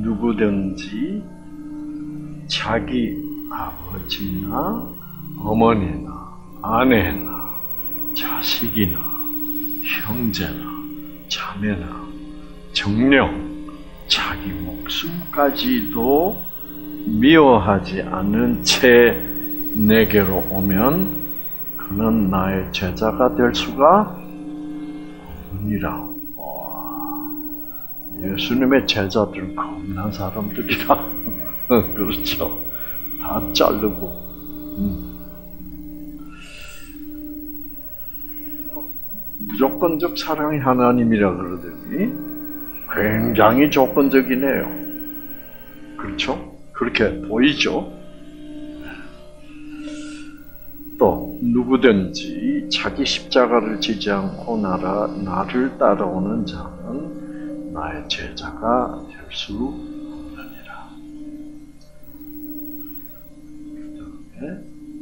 누구든지 자기 아버지나 어머니나 아내나 자식이나 형제나 자매나 정녕 자기 목숨까지도 미워하지 않는 채 내게로 오면 그는 나의 제자가 될 수가 없느니라. 예수님의 제자들 겁난 사람들이라. 그렇죠. 다 자르고. 무조건적 사랑이 하나님이라 그러더니 굉장히 조건적이네요. 그렇죠? 그렇게 보이죠? 또 누구든지 자기 십자가를 지지 않고 나를 따라오는 자는 나의 제자가 될 수 없느니라. 그다음에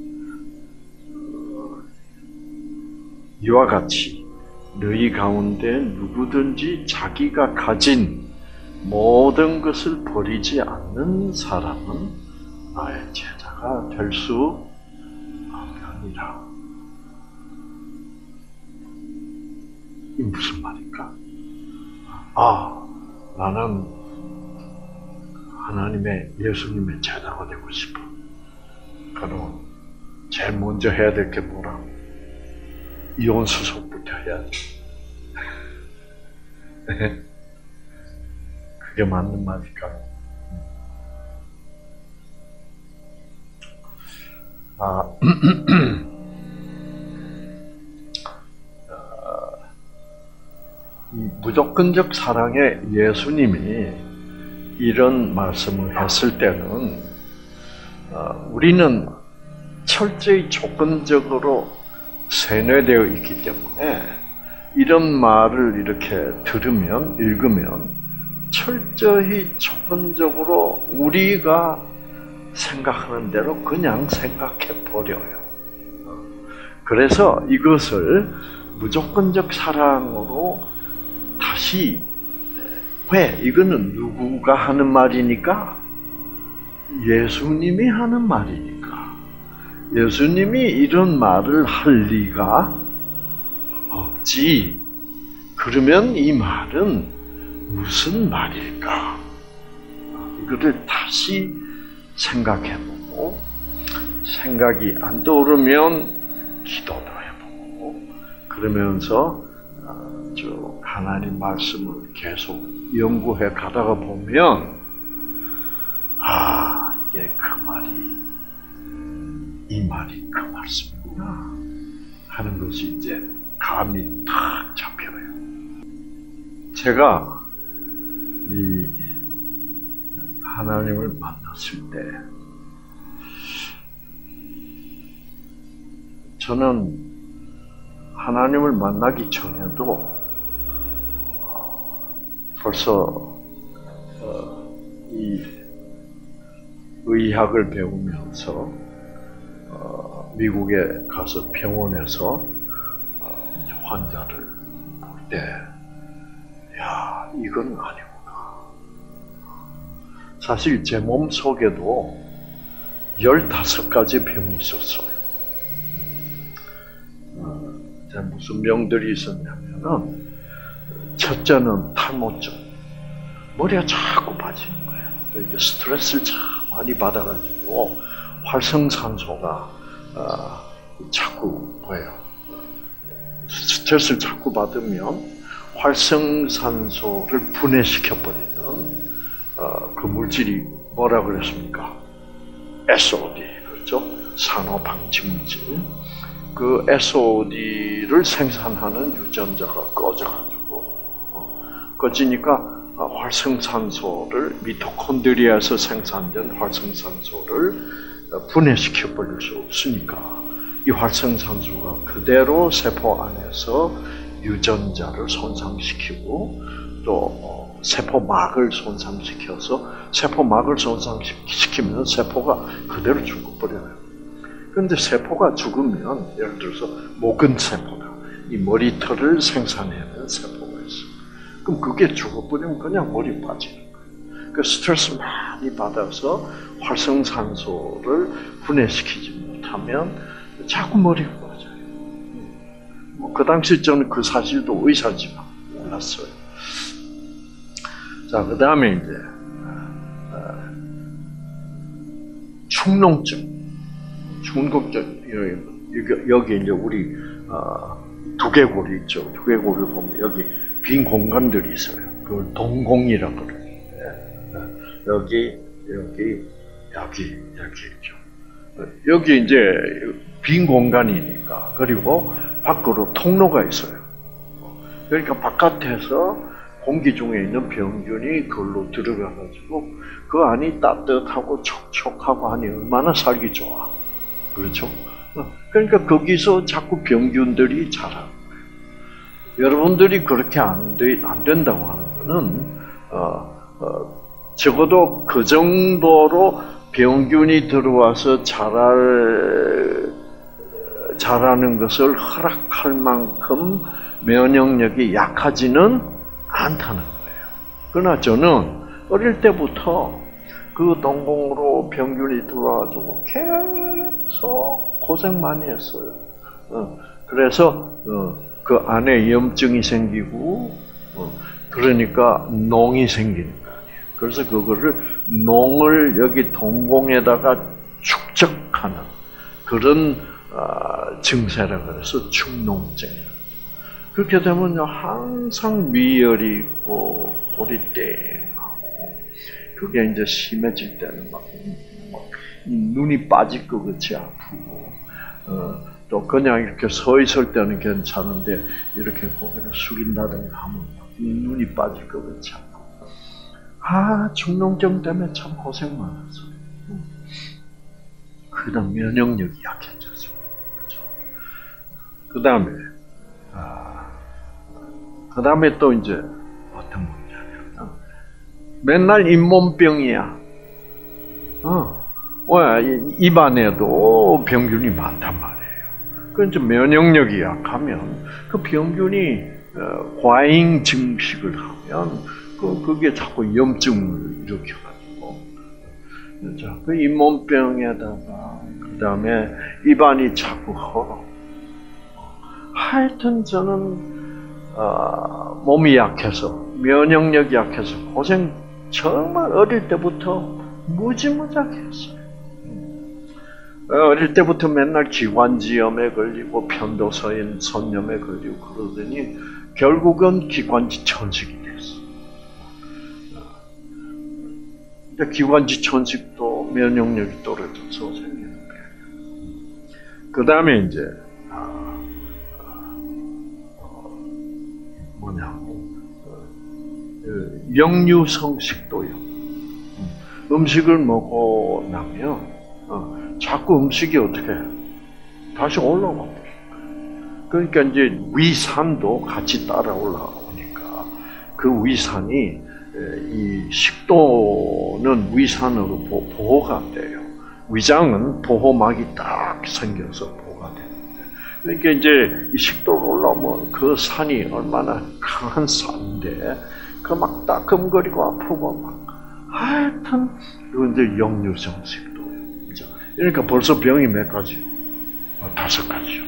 이와 같이 너희 가운데 누구든지 자기가 가진 모든 것을 버리지 않는 사람은 나의 제자가 될 수 없느니라. 이게 무슨 말일까? 나는 하나님의 예수님의 제자가 되고 싶어. 그럼 제일 먼저 해야 될 게 뭐라? 이혼 수속부터 해야지. 그게 맞는 말일까? 무조건적 사랑의 예수님이 이런 말씀을 했을 때는 우리는 철저히 조건적으로 세뇌되어 있기 때문에 이런 말을 이렇게 들으면, 읽으면 철저히 조건적으로 우리가 생각하는 대로 그냥 생각해 버려요. 그래서 이것을 무조건적 사랑으로 다시, 왜? 이거는 누구가 하는 말이니까? 예수님이 하는 말이니까. 예수님이 이런 말을 할 리가 없지. 그러면 이 말은 무슨 말일까? 이거를 다시 생각해보고, 생각이 안 떠오르면 기도도 해보고, 그러면서 하나님 말씀을 계속 연구해 가다가 보면 이게 그 말이, 이 말이 그 말씀이구나 하는 것이 이제 감이 탁 잡혀요. 제가 이 하나님을 만났을 때 저는 하나님을 만나기 전에도 벌써 이 의학을 배우면서 미국에 가서 병원에서 환자를 볼 때, 이건 아니구나. 사실 제 몸 속에도 15가지 병이 있었어요. 무슨 병들이 있었냐면은, 첫째는 탈모증. 머리가 자꾸 빠지는 거예요. 그러니까 스트레스를 참 많이 받아가지고 활성산소가 자꾸 보여요. 스트레스를 자꾸 받으면 활성산소를 분해시켜버리는 그 물질이 뭐라 그랬습니까? SOD, 그렇죠? 산화방지물질. 그 SOD를 생산하는 유전자가 꺼지니까 활성산소를, 미토콘드리아에서 생산된 활성산소를 분해시켜버릴 수 없으니까 이 활성산소가 그대로 세포 안에서 유전자를 손상시키고 또 세포막을 손상시켜서 세포막을 손상시키면 세포가 그대로 죽어버려요. 그런데 세포가 죽으면, 예를 들어서 모근 세포다. 이 머리털을 생산해내는 세포가 있어. 그럼 그게 죽어버리면 그냥 머리 빠지는 거예요. 그 스트레스 많이 받아서 활성산소를 분해시키지 못하면 자꾸 머리가 빠져요. 그 당시 저는 그 사실도 의사지만 몰랐어요. 자, 그 다음에 이제 축농증, 중독증, 여기 이제 우리 두개골이 있죠. 두개골을 보면 여기 빈 공간들이 있어요. 그걸 동공이라고 그래요. 여기 있죠. 여기 이제 빈 공간이니까, 그리고 밖으로 통로가 있어요. 그러니까 바깥에서 공기 중에 있는 병균이 그걸로 들어가가지고 그 안이 따뜻하고 촉촉하고 하니 얼마나 살기 좋아. 그렇죠? 그러니까 거기서 자꾸 병균들이 자라는 거예요. 여러분들이 그렇게 안 된다고 하는 거는 적어도 그 정도로 병균이 들어와서 자라는 것을 허락할 만큼 면역력이 약하지는 않다는 거예요. 그러나 저는 어릴 때부터 그 동공으로 병균이 들어와가지고 계속 고생 많이 했어요. 그래서 그 안에 염증이 생기고 그러니까 농이 생기는 거 아니에요. 그래서 그거를 농을 여기 동공에다가 축적하는 그런 증세라고 해서 축농증이에요. 그렇게 되면 항상 미열이 있고 볼이 땡하고 그게 이제 심해질 때는 막 눈이 빠질 것 같이 아프고 또 그냥 이렇게 서 있을 때는 괜찮은데 이렇게 고개를 숙인다든가 하면 눈이 빠질 것 같이 아프고 축농증 때문에 참 고생 많았어요. 그다음 면역력이 약해졌어요. 그렇죠? 그 다음에 또 이제 어떤 문제냐면 맨날 잇몸병이야. 입안에도 병균이 많단 말이에요. 그러니까 면역력이 약하면 그 병균이 과잉 증식을 하면 그게 자꾸 염증을 일으켜가지고 그 잇몸병에다가 그 다음에 입안이 자꾸 헐어. 하여튼 저는 몸이 약해서 면역력이 약해서 고생 정말 어릴 때부터 무지무지하게 했어요. 어릴 때부터 맨날 기관지염에 걸리고 편도선염에 걸리고 그러더니 결국은 기관지 천식이 됐어. 근데 기관지 천식도 면역력이 떨어져서 생기는 거예요. 그 다음에 이제 역류성식도요. 음식을 먹고 나면 자꾸 음식이 어떻게 다시 올라와. 그러니까 이제 위산도 같이 따라 올라오니까 그 위산이 이 식도는 위산으로 보호가 돼요. 위장은 보호막이 딱 생겨서 보호가 되는데. 그러니까 이제 이 식도로 올라오면 그 산이 얼마나 강한 산인데 그 막 따끔거리고 아프고 막 하여튼 그런데 역류성식도예요. 그죠? 그러니까 벌써 병이 몇 가지요? 5가지요.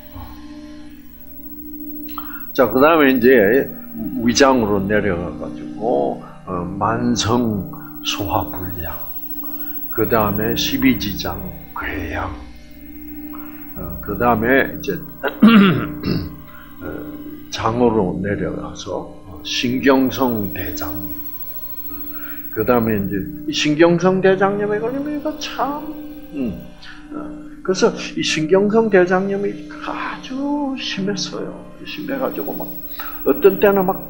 자, 그 다음에 이제 위장으로 내려가가지고 만성 소화불량, 그 다음에 십이지장 궤양, 그 다음에 이제 장으로 내려가서 신경성 대장염, 그 다음에 이제 신경성 대장염에 걸리면 이거 참, 그래서 이 신경성 대장염이 아주 심했어요. 심해가지고 막 어떤 때는 막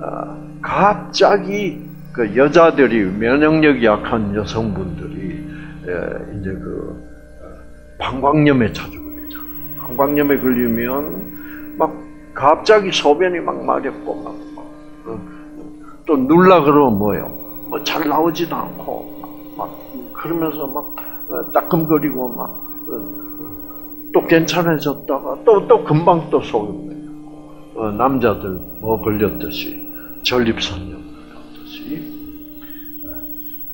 갑자기 그 여자들이 면역력이 약한 여성분들이 이제 그 방광염에 자주 걸리잖아. 방광염에 걸리면 막 갑자기 소변이 막 마렵고 또 눌라 그러면 뭐예요? 뭐 잘 나오지도 않고 막 그러면서 막 따끔거리고 막 또 괜찮아졌다가 또 금방 또 소변 남자들 뭐 걸렸듯이 전립선염 걸렸듯이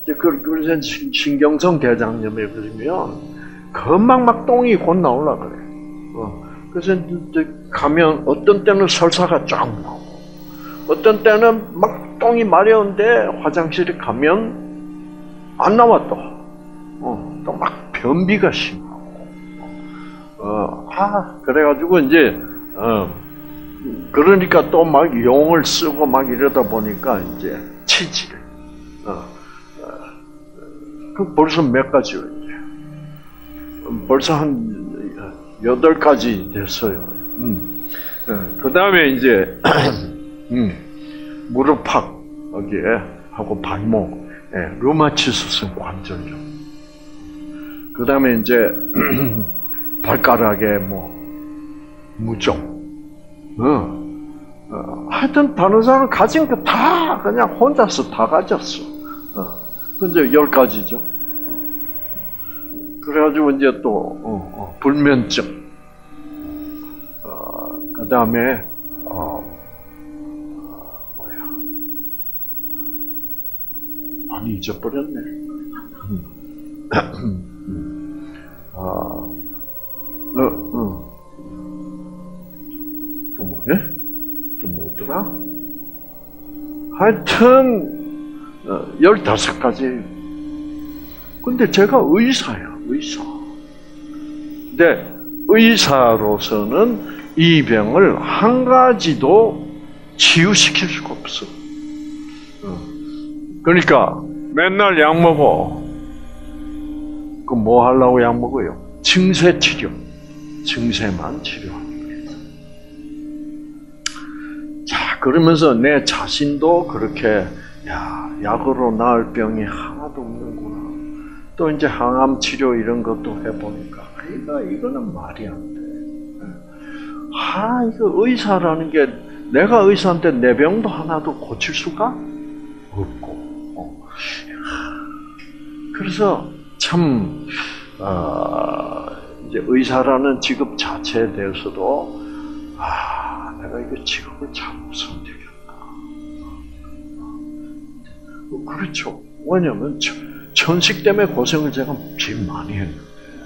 그래서 신경성 대장염에 걸리면 금방 막 똥이 곧 나오려 그래. 그래서 이제 가면 어떤 때는 설사가 쫙 나오고, 어떤 때는 막 똥이 마려운데 화장실에 가면 안 나와 또. 또 막 변비가 심하고. 그래가지고 이제 그러니까 또 막 용을 쓰고 막 이러다 보니까 이제 치질. 그 벌써 몇 가지요, 이제. 벌써 한 8가지 됐어요. 그 다음에 이제, 무릎팍, 여기에, 하고 발목, 류마티스성 관절염. 그 다음에 이제, 발가락에 무좀. 하여튼, 다른 사람 가진 거 다 그냥 혼자서 다 가졌어. 근데 10가지죠. 그래가지고 이제 또, 불면증. 그 다음에, 많이 잊어버렸네. 또 뭐네? 또 뭐더라? 하여튼, 15가지. 근데 제가 의사예요, 의사. 근데 의사로서는 이 병을 한 가지도 치유시킬 수가 없어. 그러니까 맨날 약 먹어. 그 뭐 하려고 약 먹어요? 증세 치료. 증세만 치료하는 거예요. 자, 그러면서 내 자신도 그렇게 약으로 나을 병이 하나도 없는구나. 또 이제 항암 치료 이런 것도 해보니까 이거는 말이 안 돼. 이거 의사라는 게 내가 의사인데 내 병도 하나도 고칠 수가 없고. 그래서 참 이제 의사라는 직업 자체에 대해서도 내가 이거 직업을 잘못 선택했다. 그렇죠. 왜냐면 천식 때문에 고생을 제가 제일 많이 했는데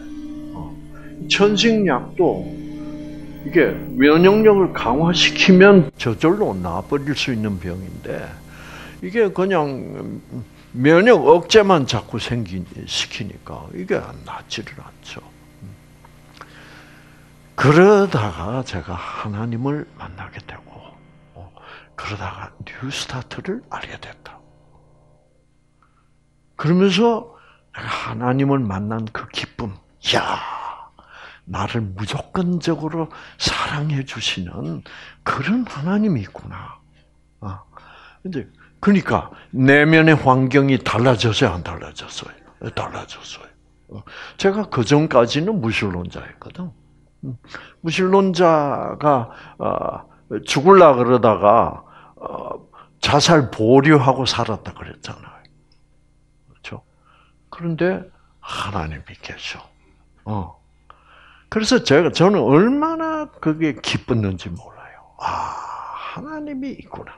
천식약도 이게 면역력을 강화시키면 저절로 나아버릴 수 있는 병인데 이게 그냥 면역 억제만 자꾸 시키니까 이게 낫지를 않죠. 그러다가 제가 하나님을 만나게 되고 그러다가 뉴스타트를 알게 됐다. 그러면서 내가 하나님을 만난 그 기쁨, 나를 무조건적으로 사랑해 주시는 그런 하나님이 있구나. 이제 그러니까 내면의 환경이 달라졌어요, 안 달라졌어요? 달라졌어요. 제가 그 전까지는 무신론자였거든. 무신론자가 죽을라 그러다가 자살 보류하고 살았다 그랬잖아요. 그렇죠? 그런데 하나님이 계셔. 그래서 저는 얼마나 그게 기뻤는지 몰라요. 하나님이 있구나.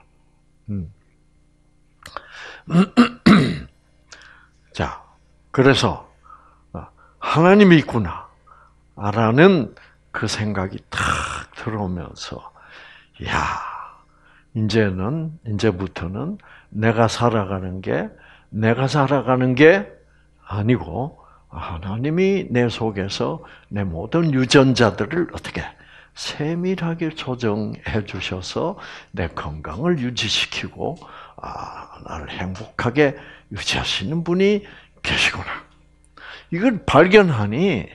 자, 그래서 하나님이 있구나라는 그 생각이 탁 들어오면서, 이제부터는 내가 살아가는 게 아니고 하나님이 내 속에서 내 모든 유전자들을 어떻게 세밀하게 조정해 주셔서 내 건강을 유지시키고 나를 행복하게 유지하시는 분이 계시구나. 이걸 발견하니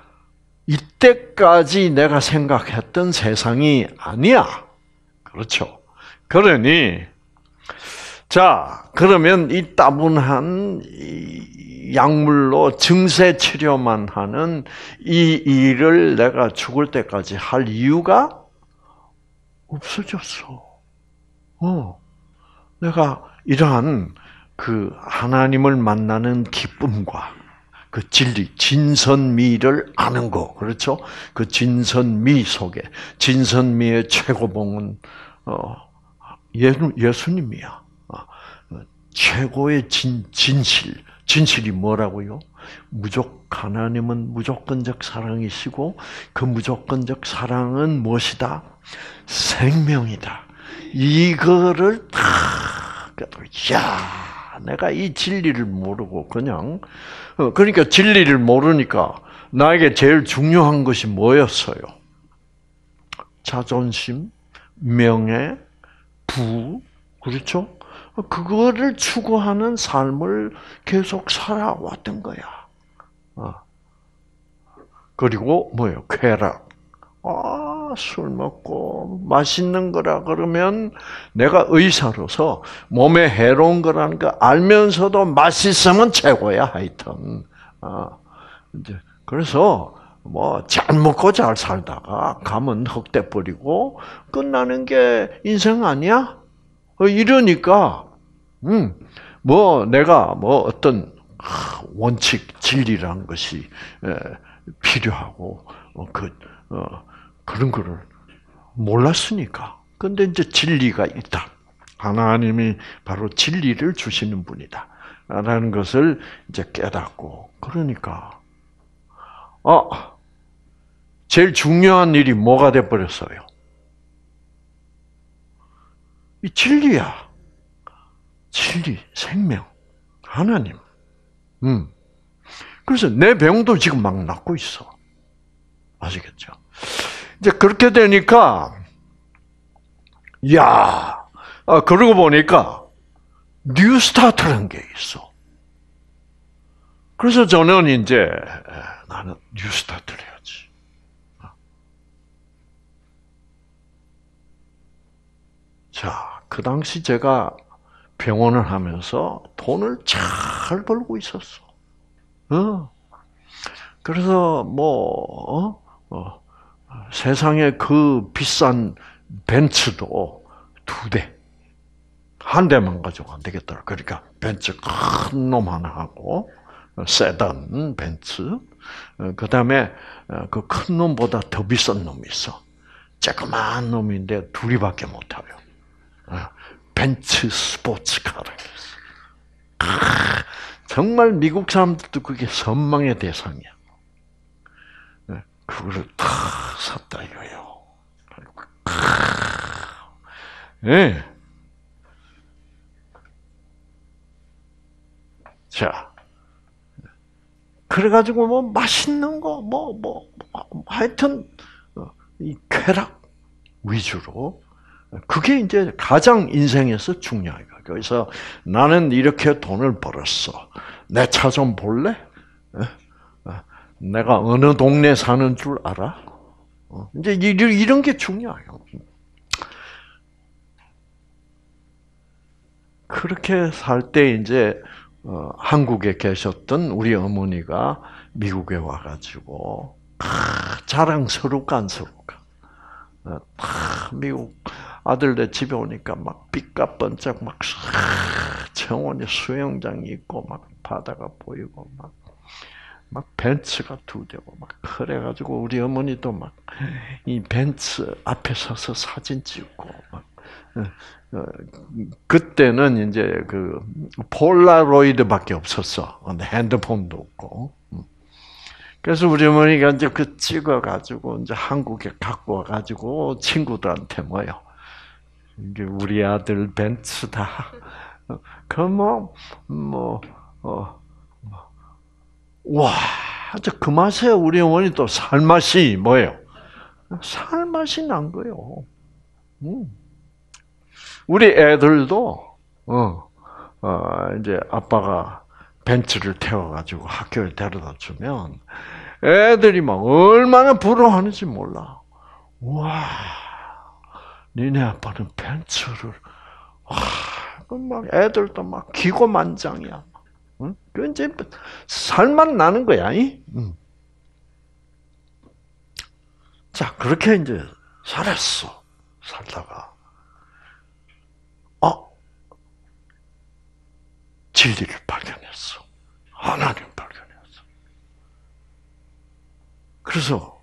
이때까지 내가 생각했던 세상이 아니야. 그렇죠. 그러니 그러면 이 따분한 약물로 증세 치료만 하는 이 일을 내가 죽을 때까지 할 이유가 없어졌어. 내가 이러한 그 하나님을 만나는 기쁨과 그 진리, 진선미를 아는 거, 그렇죠? 그 진선미 속에, 진선미의 최고봉은 예수님이야. 최고의 진실이 뭐라고요? 하나님은 무조건적 사랑이시고 그 무조건적 사랑은 무엇이다? 생명이다. 이거를 다, 내가 이 진리를 모르고 그러니까 진리를 모르니까 나에게 제일 중요한 것이 뭐였어요? 자존심, 명예, 부, 그렇죠? 그거를 추구하는 삶을 계속 살아왔던 거야. 그리고 뭐예요? 쾌락. 술 먹고 맛있는 거라 그러면 내가 의사로서 몸에 해로운 거라는 거 알면서도 맛있으면 최고야, 하여튼. 이제 그래서 뭐 잘 먹고 잘 살다가 가면 헛돼 버리고 끝나는 게 인생 아니야? 이러니까 뭐 내가 뭐 어떤 원칙, 진리라는 것이 필요하고 그런 거를 몰랐으니까. 근데 이제 진리가 있다. 하나님이 바로 진리를 주시는 분이다. 라는 것을 이제 깨닫고 그러니까 제일 중요한 일이 뭐가 돼 버렸어요? 이 진리야. 진리, 생명, 하나님. 그래서 내 병도 지금 막 낫고 있어. 아시겠죠? 이제 그렇게 되니까, 그러고 보니까, 뉴스타트라는 게 있어. 그래서 저는 이제, 나는 뉴스타트를 해야지. 자, 그 당시 제가 병원을 하면서 돈을 잘 벌고 있었어. 그래서 세상에 그 비싼 벤츠도 2대, 한 대만 가지고 안 되겠더라. 그러니까 벤츠 큰 놈 하나 하고 세단 벤츠, 그 다음에 그 큰 놈보다 더 비싼 놈이 있어. 조그만 놈인데 둘이밖에 못 타요. 벤츠 스포츠카를. 정말 미국 사람들도 그게 선망의 대상이야. 그거를 다 샀다 이거예요. 네. 자, 그래가지고 뭐 맛있는 거, 하여튼 이 쾌락 위주로. 그게 이제 가장 인생에서 중요해요. 그래서 나는 이렇게 돈을 벌었어. 내 차 좀 볼래? 내가 어느 동네 사는 줄 알아? 이제 이런 게 중요해요. 그렇게 살 때 이제 한국에 계셨던 우리 어머니가 미국에 와가지고 자랑스럽고 안스럽고 미국 아들네 집에 오니까 막 삐까뻔쩍 막 정원에 수영장이 있고 막 바다가 보이고 막 벤츠가 2대고 막 그래가지고 우리 어머니도 막 이 벤츠 앞에 서서 사진 찍고 막 그때는 이제 그 폴라로이드밖에 없었어. 핸드폰도 없고. 그래서 우리 어머니가 이제 그 찍어가지고 이제 한국에 갖고 와가지고 친구들한테 뭐요? 이게 우리 아들 벤츠다. 와, 아주 그 맛에 우리 어머니 또 살맛이 뭐예요? 살맛이 난 거예요. 우리 애들도 이제 아빠가 벤츠를 태워가지고 학교에 데려다 주면 애들이 막 얼마나 부러워하는지 몰라. 와, 니네 아빠는 벤츠를, 막 애들도 막 기고만장이야. 응? 그 이제 살만 나는 거야. 자, 그렇게 이제 살았어. 살다가 진리를 발견했어. 하나님 발견했어. 그래서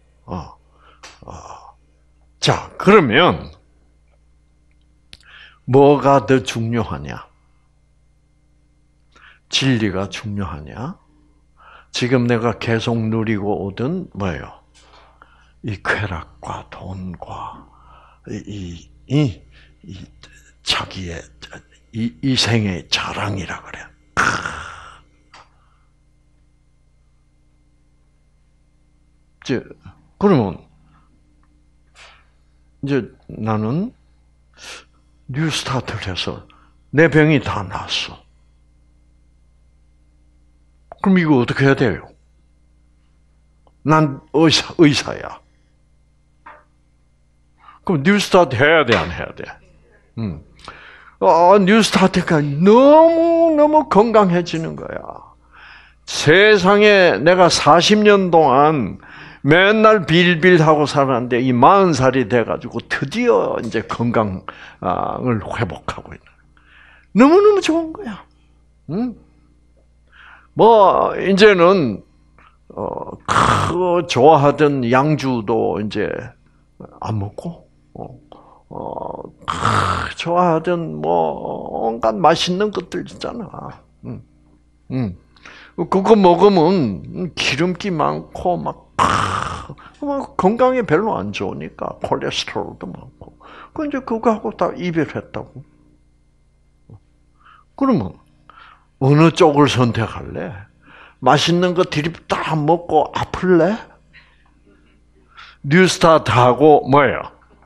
자, 그러면 뭐가 더 중요하냐? 진리가 중요하냐? 지금 내가 계속 누리고 오던 뭐예요? 이 쾌락과 돈과 이 자기의 이 생의 자랑이라 그래. 그러면 이제 나는 뉴스타트를 해서 내 병이 다 나았어. 그럼 이거 어떻게 해야 돼요? 난 의사야. 그럼 뉴스타트 해야 돼, 안 해야 돼? 뉴스타트가 너무 건강해지는 거야. 세상에 내가 40년 동안 맨날 빌빌하고 살았는데 이 40살이 돼가지고 드디어 이제 건강을 회복하고 있는. 너무너무 좋은 거야. 뭐 이제는 좋아하던 양주도 이제 안 먹고, 좋아하던 뭐 온갖 맛있는 것들 있잖아. 그거 먹으면 기름기 많고 막 건강에 별로 안 좋으니까 콜레스테롤도 많고. 그 이제 그거하고 다 이별했다고. 그러면 어느 쪽을 선택할래? 맛있는 거 들이다 먹고 아플래? 뉴스타트하고 뭐예요?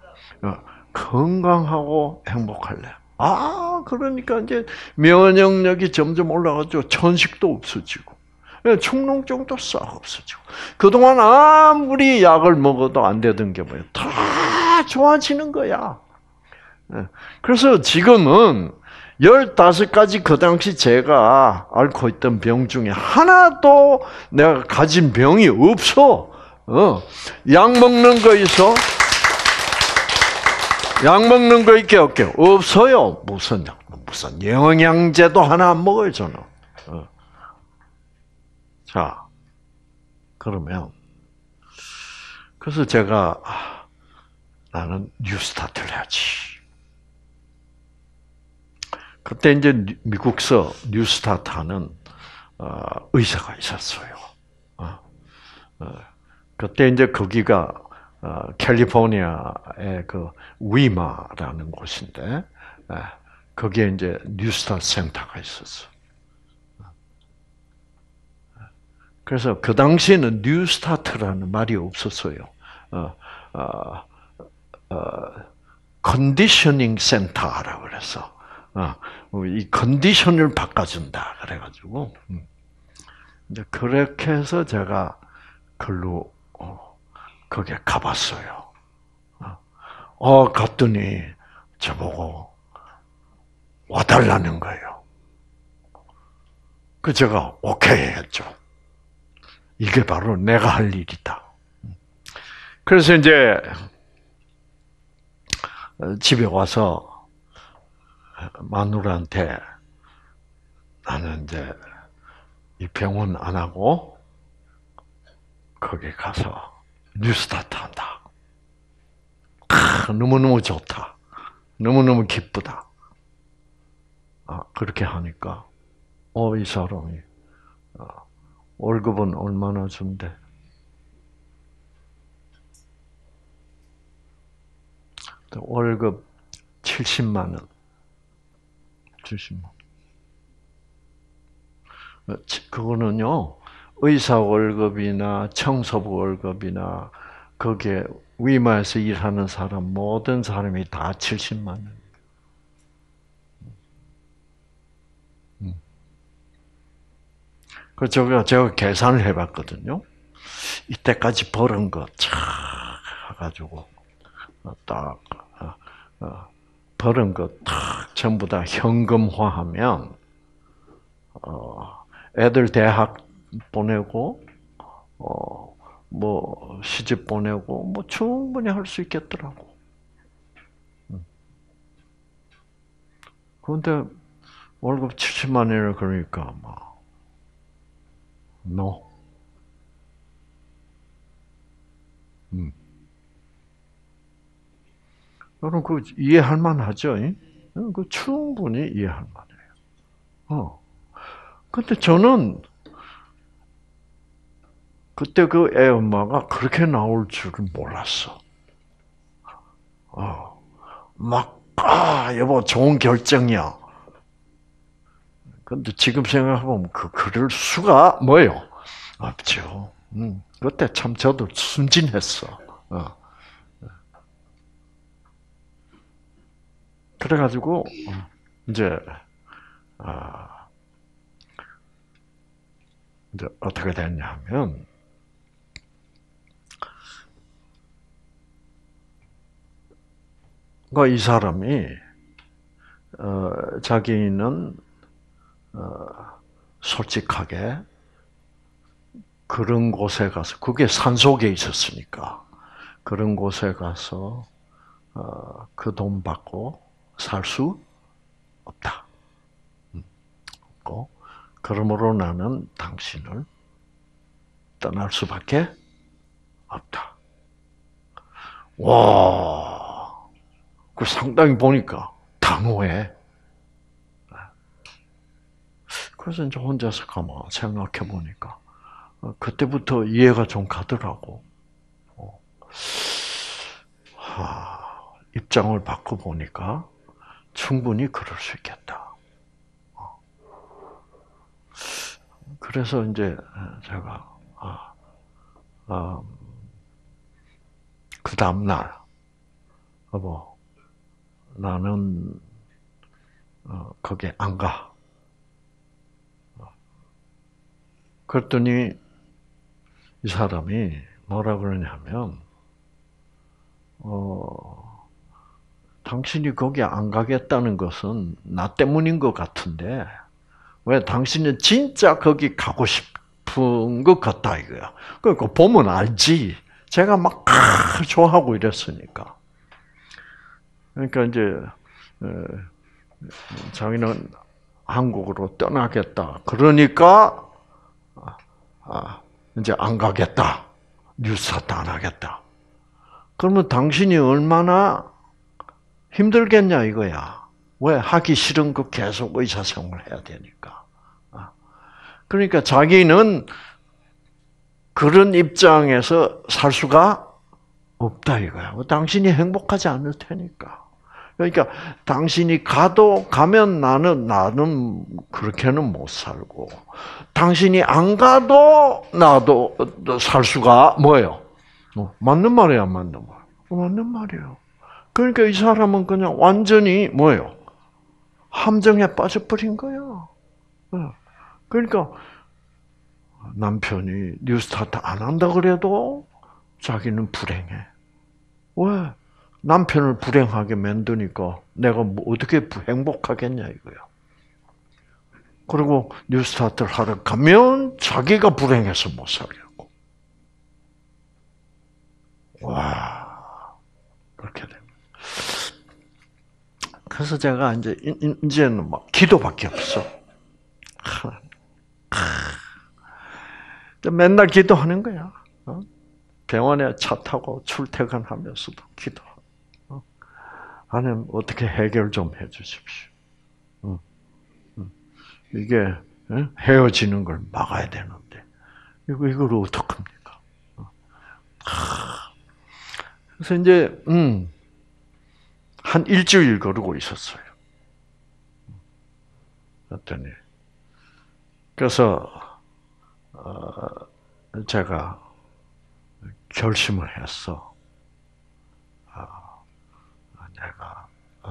건강하고 행복할래? 그러니까 이제 면역력이 점점 올라가죠. 천식도 없어지고, 축농증도 싹 없어지고. 그동안 아무리 약을 먹어도 안 되던 게 뭐예요? 다 좋아지는 거야. 그래서 지금은 15가지 그 당시 제가 앓고 있던 병 중에 하나도 내가 가진 병이 없어. 약 먹는 거 있어? 약 먹는 거 있게 없게? 없어요. 무슨 영양제도 하나 안 먹어요, 저는. 자, 그러면 그래서 제가 나는 뉴스타트를 해야지. 그때 이제 미국서 뉴스타트하는 의사가 있었어요. 그때 이제 거기가 캘리포니아의 그 위마라는 곳인데 거기에 이제 뉴스타트 센터가 있었어. 그래서 그 당시에는 뉴스타트라는 말이 없었어요. 컨디셔닝 센터라고 그래서 이 컨디션을 바꿔준다 그래가지고 이제 그렇게 해서 제가 글로 거기에 가봤어요. 갔더니 저보고 와달라는 거예요. 그 제가 오케이 했죠. 이게 바로 내가 할 일이다. 그래서 이제 집에 와서 마누라한테 나는 이제 이 병원 안 하고 거기 가서 뉴스타트 한다. 너무너무 좋다. 너무너무 기쁘다. 그렇게 하니까 이 사람이 월급은 얼마나 준대? 월급 70만 원. 70만 원. 그거는요, 의사 월급이나 청소부 월급이나 거기에 위마에서 일하는 사람 모든 사람이 다 70만 원. 그래서 제가 계산을 해봤거든요. 이때까지 벌은 거 쫙 해가지고 딱 벌은 거 딱 전부 다 현금화하면 애들 대학 보내고 뭐 시집 보내고 뭐 충분히 할 수 있겠더라고. 그런데 월급 70만 원을 그러니까 막 no. 여러분 그 이해할 만하죠? 그 충분히 이해할 만해요. 근데 저는 그때 그 애 엄마가 그렇게 나올 줄은 몰랐어. 여보, 좋은 결정이야. 근데 지금 생각해보면 그럴 수가 뭐예요? 없죠. 그때 참 저도 순진했어. 그래가지고, 이제, 이제 어떻게 됐냐면, 이 사람이, 자기는, 솔직하게, 그런 곳에 가서, 그게 산속에 있었으니까, 그런 곳에 가서, 그 돈 받고 살 수 없다. 없고, 그러므로 나는 당신을 떠날 수밖에 없다. 와, 그 상당히 보니까 단호해. 그래서 이제 혼자서 가만 생각해 보니까 그때부터 이해가 좀 가더라고. 입장을 바꿔 보니까 충분히 그럴 수 있겠다. 그래서 이제 제가 그 다음 날 여보, 나는 거기 안 가. 그랬더니 이 사람이 뭐라 그러냐면 당신이 거기 안 가겠다는 것은 나 때문인 것 같은데 왜 당신은 진짜 거기 가고 싶은 것 같다 이거야. 그러니까 보면 알지. 제가 막 좋아하고 이랬으니까. 그러니까 이제 자기는 한국으로 떠나겠다. 그러니까 이제 안 가겠다. 뉴스타트 안 하겠다. 그러면 당신이 얼마나 힘들겠냐 이거야. 왜? 하기 싫은 거 계속 의사생활 해야 되니까. 그러니까 자기는 그런 입장에서 살 수가 없다 이거야. 당신이 행복하지 않을 테니까. 그러니까 당신이 가면 나는 그렇게는 못 살고, 당신이 안 가도 나도 살 수가 뭐예요? 맞는 말이야, 안 맞는 말? 맞는 말이에요. 그러니까 이 사람은 그냥 완전히 뭐예요? 함정에 빠져버린 거야. 그러니까 남편이 뉴스타트 안 한다 그래도 자기는 불행해. 왜? 남편을 불행하게 만드니까 내가 뭐 어떻게 행복하겠냐 이거야. 그리고 뉴스타트를 하러 가면 자기가 불행해서 못 살겠고. 와, 그렇게 됩니다. 그래서 제가 이제는 막 기도밖에 없어. 맨날 기도하는 거야. 병원에 차 타고 출퇴근하면서도 기도. 하나님 어떻게 해결 좀 해주십시오. 이게 헤어지는 걸 막아야 되는데 이걸 어떡합니까? 그래서 이제 한 일주일 그러고 있었어요. 그랬더니 그래서 제가 결심을 했어. 내가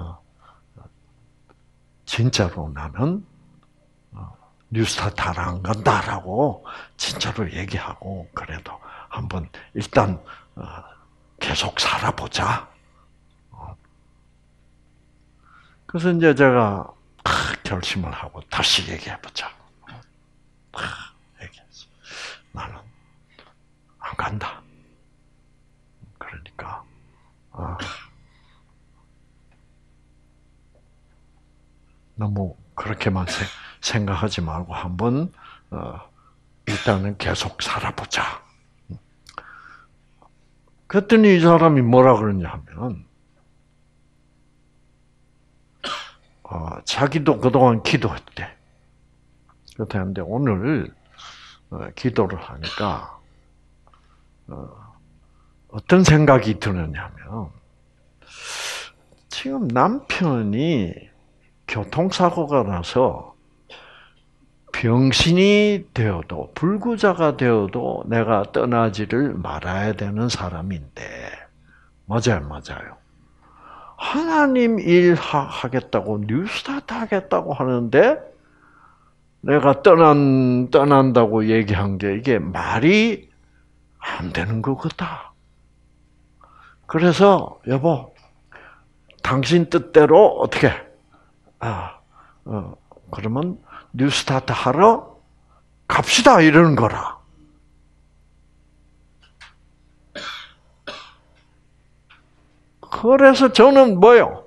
진짜로 나는 뉴스타트 안 간다라고 진짜로 얘기하고 그래도 한번 일단 계속 살아보자. 그래서 이제 제가 결심을 하고 다시 얘기해보자. 얘기했어. 나는 안 간다. 그러니까 너무 그렇게만 생각하지 말고 한번 일단은 계속 살아보자. 그랬더니 이 사람이 뭐라 그러냐 하면 자기도 그동안 기도했대. 그렇다는데 오늘 기도를 하니까 어떤 생각이 드느냐면 지금 남편이 교통사고가 나서 병신이 되어도 불구자가 되어도 내가 떠나지를 말아야 되는 사람인데 맞아요. 하나님 일 하겠다고 뉴스타트 하겠다고 하는데 내가 떠난다고 얘기한 게 이게 말이 안 되는 것 같다. 그래서 여보 당신 뜻대로 어떻게 그러면 뉴스타트 하러 갑시다 이러는 거라. 그래서 저는 뭐요?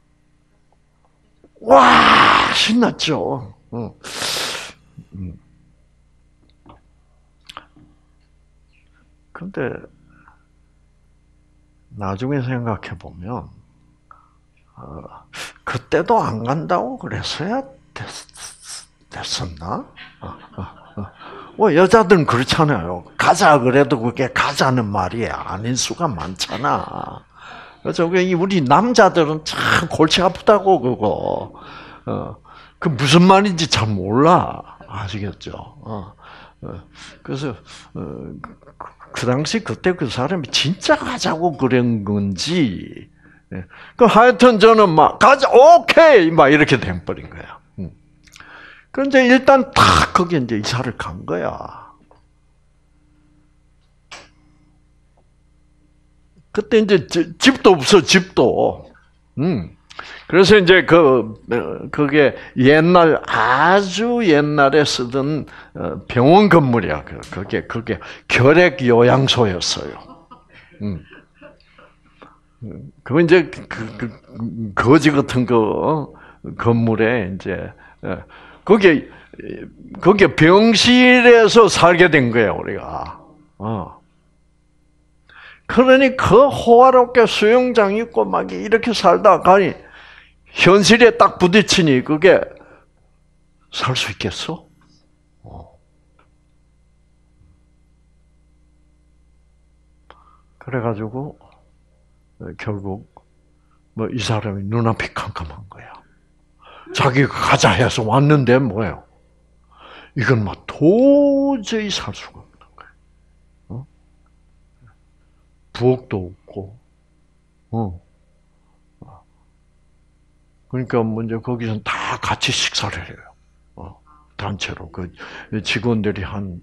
와 신났죠. 근데 나중에 생각해 보면 그때도 안 간다고 그랬어야 됐었나? 여자들은 그렇잖아요. 가자 그래도 그게 가자는 말이 아닌 수가 많잖아. 그래서 우리 남자들은 참 골치 아프다고 그거. 그 무슨 말인지 잘 몰라. 아시겠죠? 그래서 그 당시 그때 그 사람이 진짜 가자고 그런 건지. 그 하여튼 저는 막 가자 오케이 막 이렇게 돼버린 거야. 그런데 일단 탁 거기 이제 이사를 간 거야. 그때 이제 집도 없어 집도. 그래서 이제 그게 아주 옛날에 쓰던 병원 건물이야. 그게 결핵 요양소였어요. 그거 이제 거지 같은 거 건물에 이제 거기에 병실에서 살게 된 거야 우리가. 그러니 그 호화롭게 수영장 있고 막 이렇게 살다가니 현실에 딱 부딪히니 그게 살 수 있겠어? 그래가지고 결국 뭐 이 사람이 눈앞이 캄캄한 거야. 자기가 가자 해서 왔는데 뭐예요? 이건 막 도저히 살 수가 없는 거예요. 부엌도 없고, 그러니까 먼저 거기서 다 같이 식사를 해요. 단체로 그 직원들이 한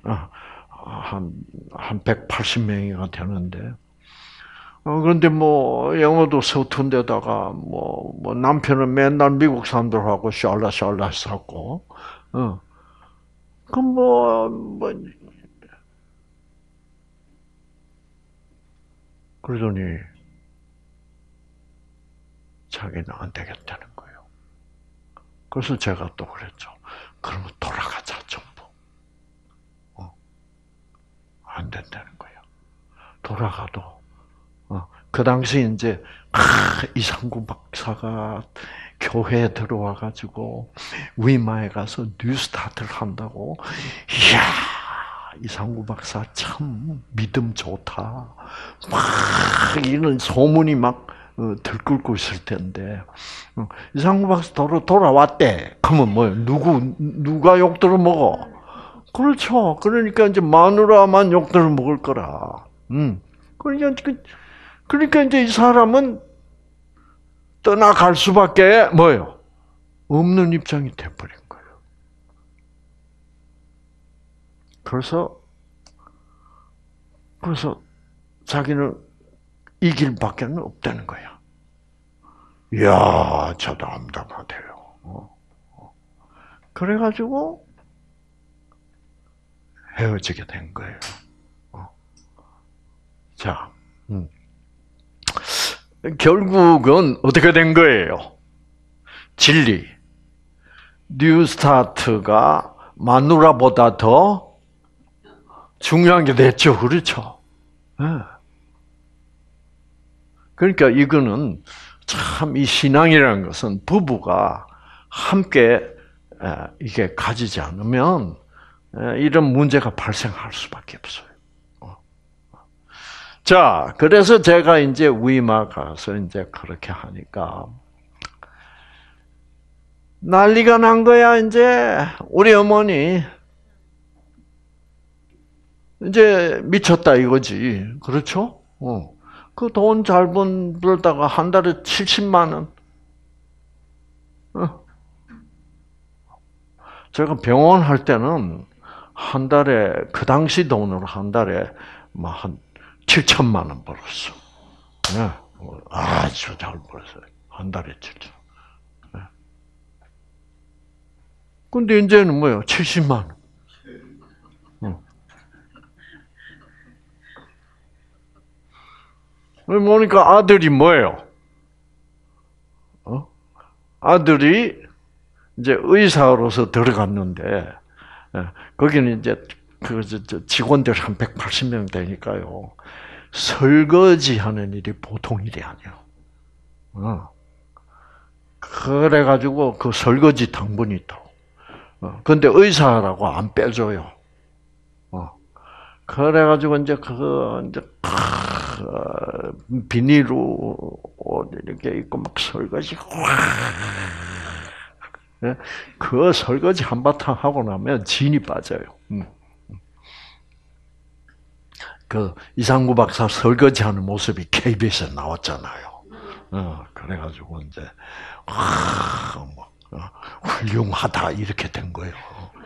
180명이가 되는데. 그런데 뭐 영어도 서툰데다가 뭐 남편은 맨날 미국 사람들하고 샬라 샀고, 그럼 그러더니 자기는 안 되겠다는 거예요. 그래서 제가 또 그랬죠. 그러면 돌아가자 전부. 안 된다는 거예요. 돌아가도. 그 당시 이제 이상구 박사가 교회에 들어와 가지고 위마에 가서 뉴스타트를 한다고. 이야 이상구 박사 참 믿음 좋다. 막 이런 소문이 막 들끓고 있을 텐데 이상구 박사 돌아왔대. 그러면 뭐요? 누가 욕 들어 먹어? 그렇죠. 그러니까 이제 마누라만 욕 들어 먹을 거라. 그러니까 이제 이 사람은 떠나갈 수밖에 뭐예요? 없는 입장이 돼버린 거예요. 그래서 자기는 이 길밖에 없다는 거야. 이야, 저도 암담하대요. 그래가지고 헤어지게 된 거예요. 자, 결국은 어떻게 된 거예요? 진리. 뉴스타트가 마누라보다 더 중요한 게 됐죠. 그렇죠? 네. 그러니까 이거는 참 이 신앙이라는 것은 부부가 함께 이게 가지지 않으면 이런 문제가 발생할 수밖에 없어요. 자, 그래서 제가 이제 위마 가서 이제 그렇게 하니까 난리가 난 거야. 이제 우리 어머니 이제 미쳤다 이거지. 그렇죠? 그 돈 잘 벌다가 한 달에 70만 원. 제가 병원 할 때는 한 달에 그 당시 돈으로 한 달에 뭐 한 7천만 원 벌었어. 네. 아주 잘 벌었어요. 한 달에 7천. 네. 근데 이제는 뭐예요? 70만 원. 보니까 아들이 뭐예요? 아들이 이제 의사로서 들어갔는데, 거기는 이제 직원들 한 180명 되니까요. 설거지 하는 일이 보통 일이 아니에요. 그래가지고 그 설거지 당번이 있다고. 근데 의사라고 안 빼줘요. 그래가지고 이제 비닐로 이렇게 있고 막 설거지 그 설거지 한바탕 하고 나면 진이 빠져요. 그 이상구 박사 설거지하는 모습이 KBS에 나왔잖아요. 그래가지고 이제 훌륭하다 이렇게 된 거예요.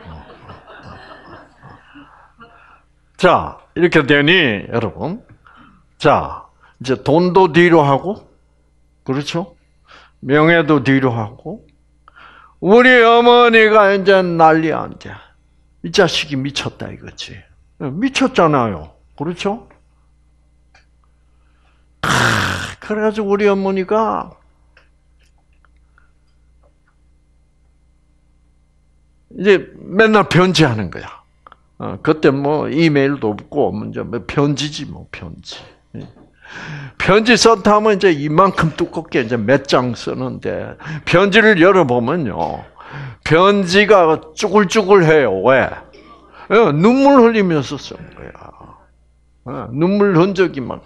자, 이렇게 되니 여러분, 자 이제 돈도 뒤로 하고, 그렇죠? 명예도 뒤로 하고, 우리 어머니가 이제 난리야 이제. 이 자식이 미쳤다 이거지. 미쳤잖아요. 그렇죠? 그래가지고 우리 어머니가 이제 맨날 편지하는 거야. 그때 뭐 이메일도 없고 먼저 뭐 편지지 뭐 편지. 편지 썼다면 이제 이만큼 두껍게 이제 몇 장 쓰는데 편지를 열어보면요. 편지가 쭈글쭈글해요. 왜? 눈물 흘리면서 쓴 거야. 눈물 흔적이 막.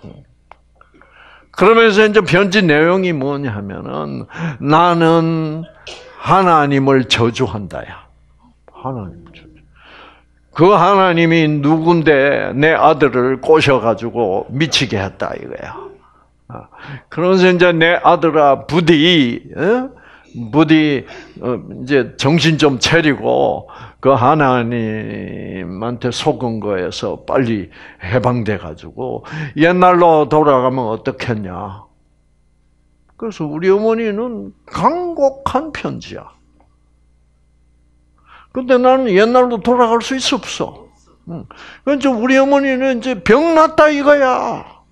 그러면서 이제 편지 내용이 뭐냐면은 나는 하나님을 저주한다야. 하나님을 저주. 그 하나님이 누군데 내 아들을 꼬셔가지고 미치게 했다 이거야. 그러면서 이제 내 아들아 부디 이제 정신 좀 차리고 그 하나님한테 속은 거에서 빨리 해방돼 가지고 옛날로 돌아가면 어떻겠냐. 그래서 우리 어머니는 간곡한 편지야. 근데 나는 옛날로 돌아갈 수 있어 없어. 그러니까 우리 어머니는 이제 병 났다 이거야.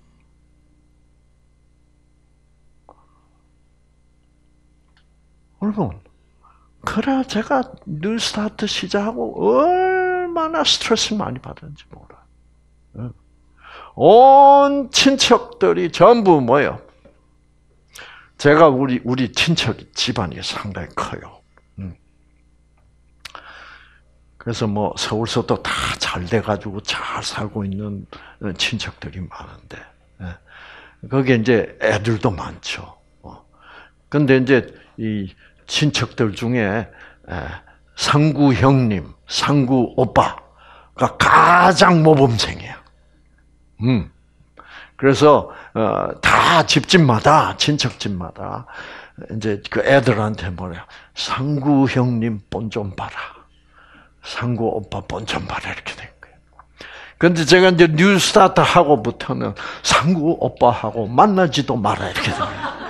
여러분, 그래 제가 뉴스타트 시작하고 얼마나 스트레스 많이 받았는지 몰라. 온 친척들이 전부 뭐예요? 제가 우리 친척 집안이 상당히 커요. 그래서 뭐 서울서도 다 잘 돼가지고 잘 살고 있는 친척들이 많은데, 거기에 이제 애들도 많죠. 근데 이제 이 친척들 중에 상구 형님, 상구 오빠가 가장 모범생이야. 그래서 다 집집마다 친척 집마다 이제 그 애들한테 뭐래요? 상구 형님 본 좀 봐라. 상구 오빠 본 좀 봐라 이렇게 된 거예요. 근데 제가 이제 뉴스타트 하고부터는 상구 오빠하고 만나지도 마라 이렇게 된 거예요.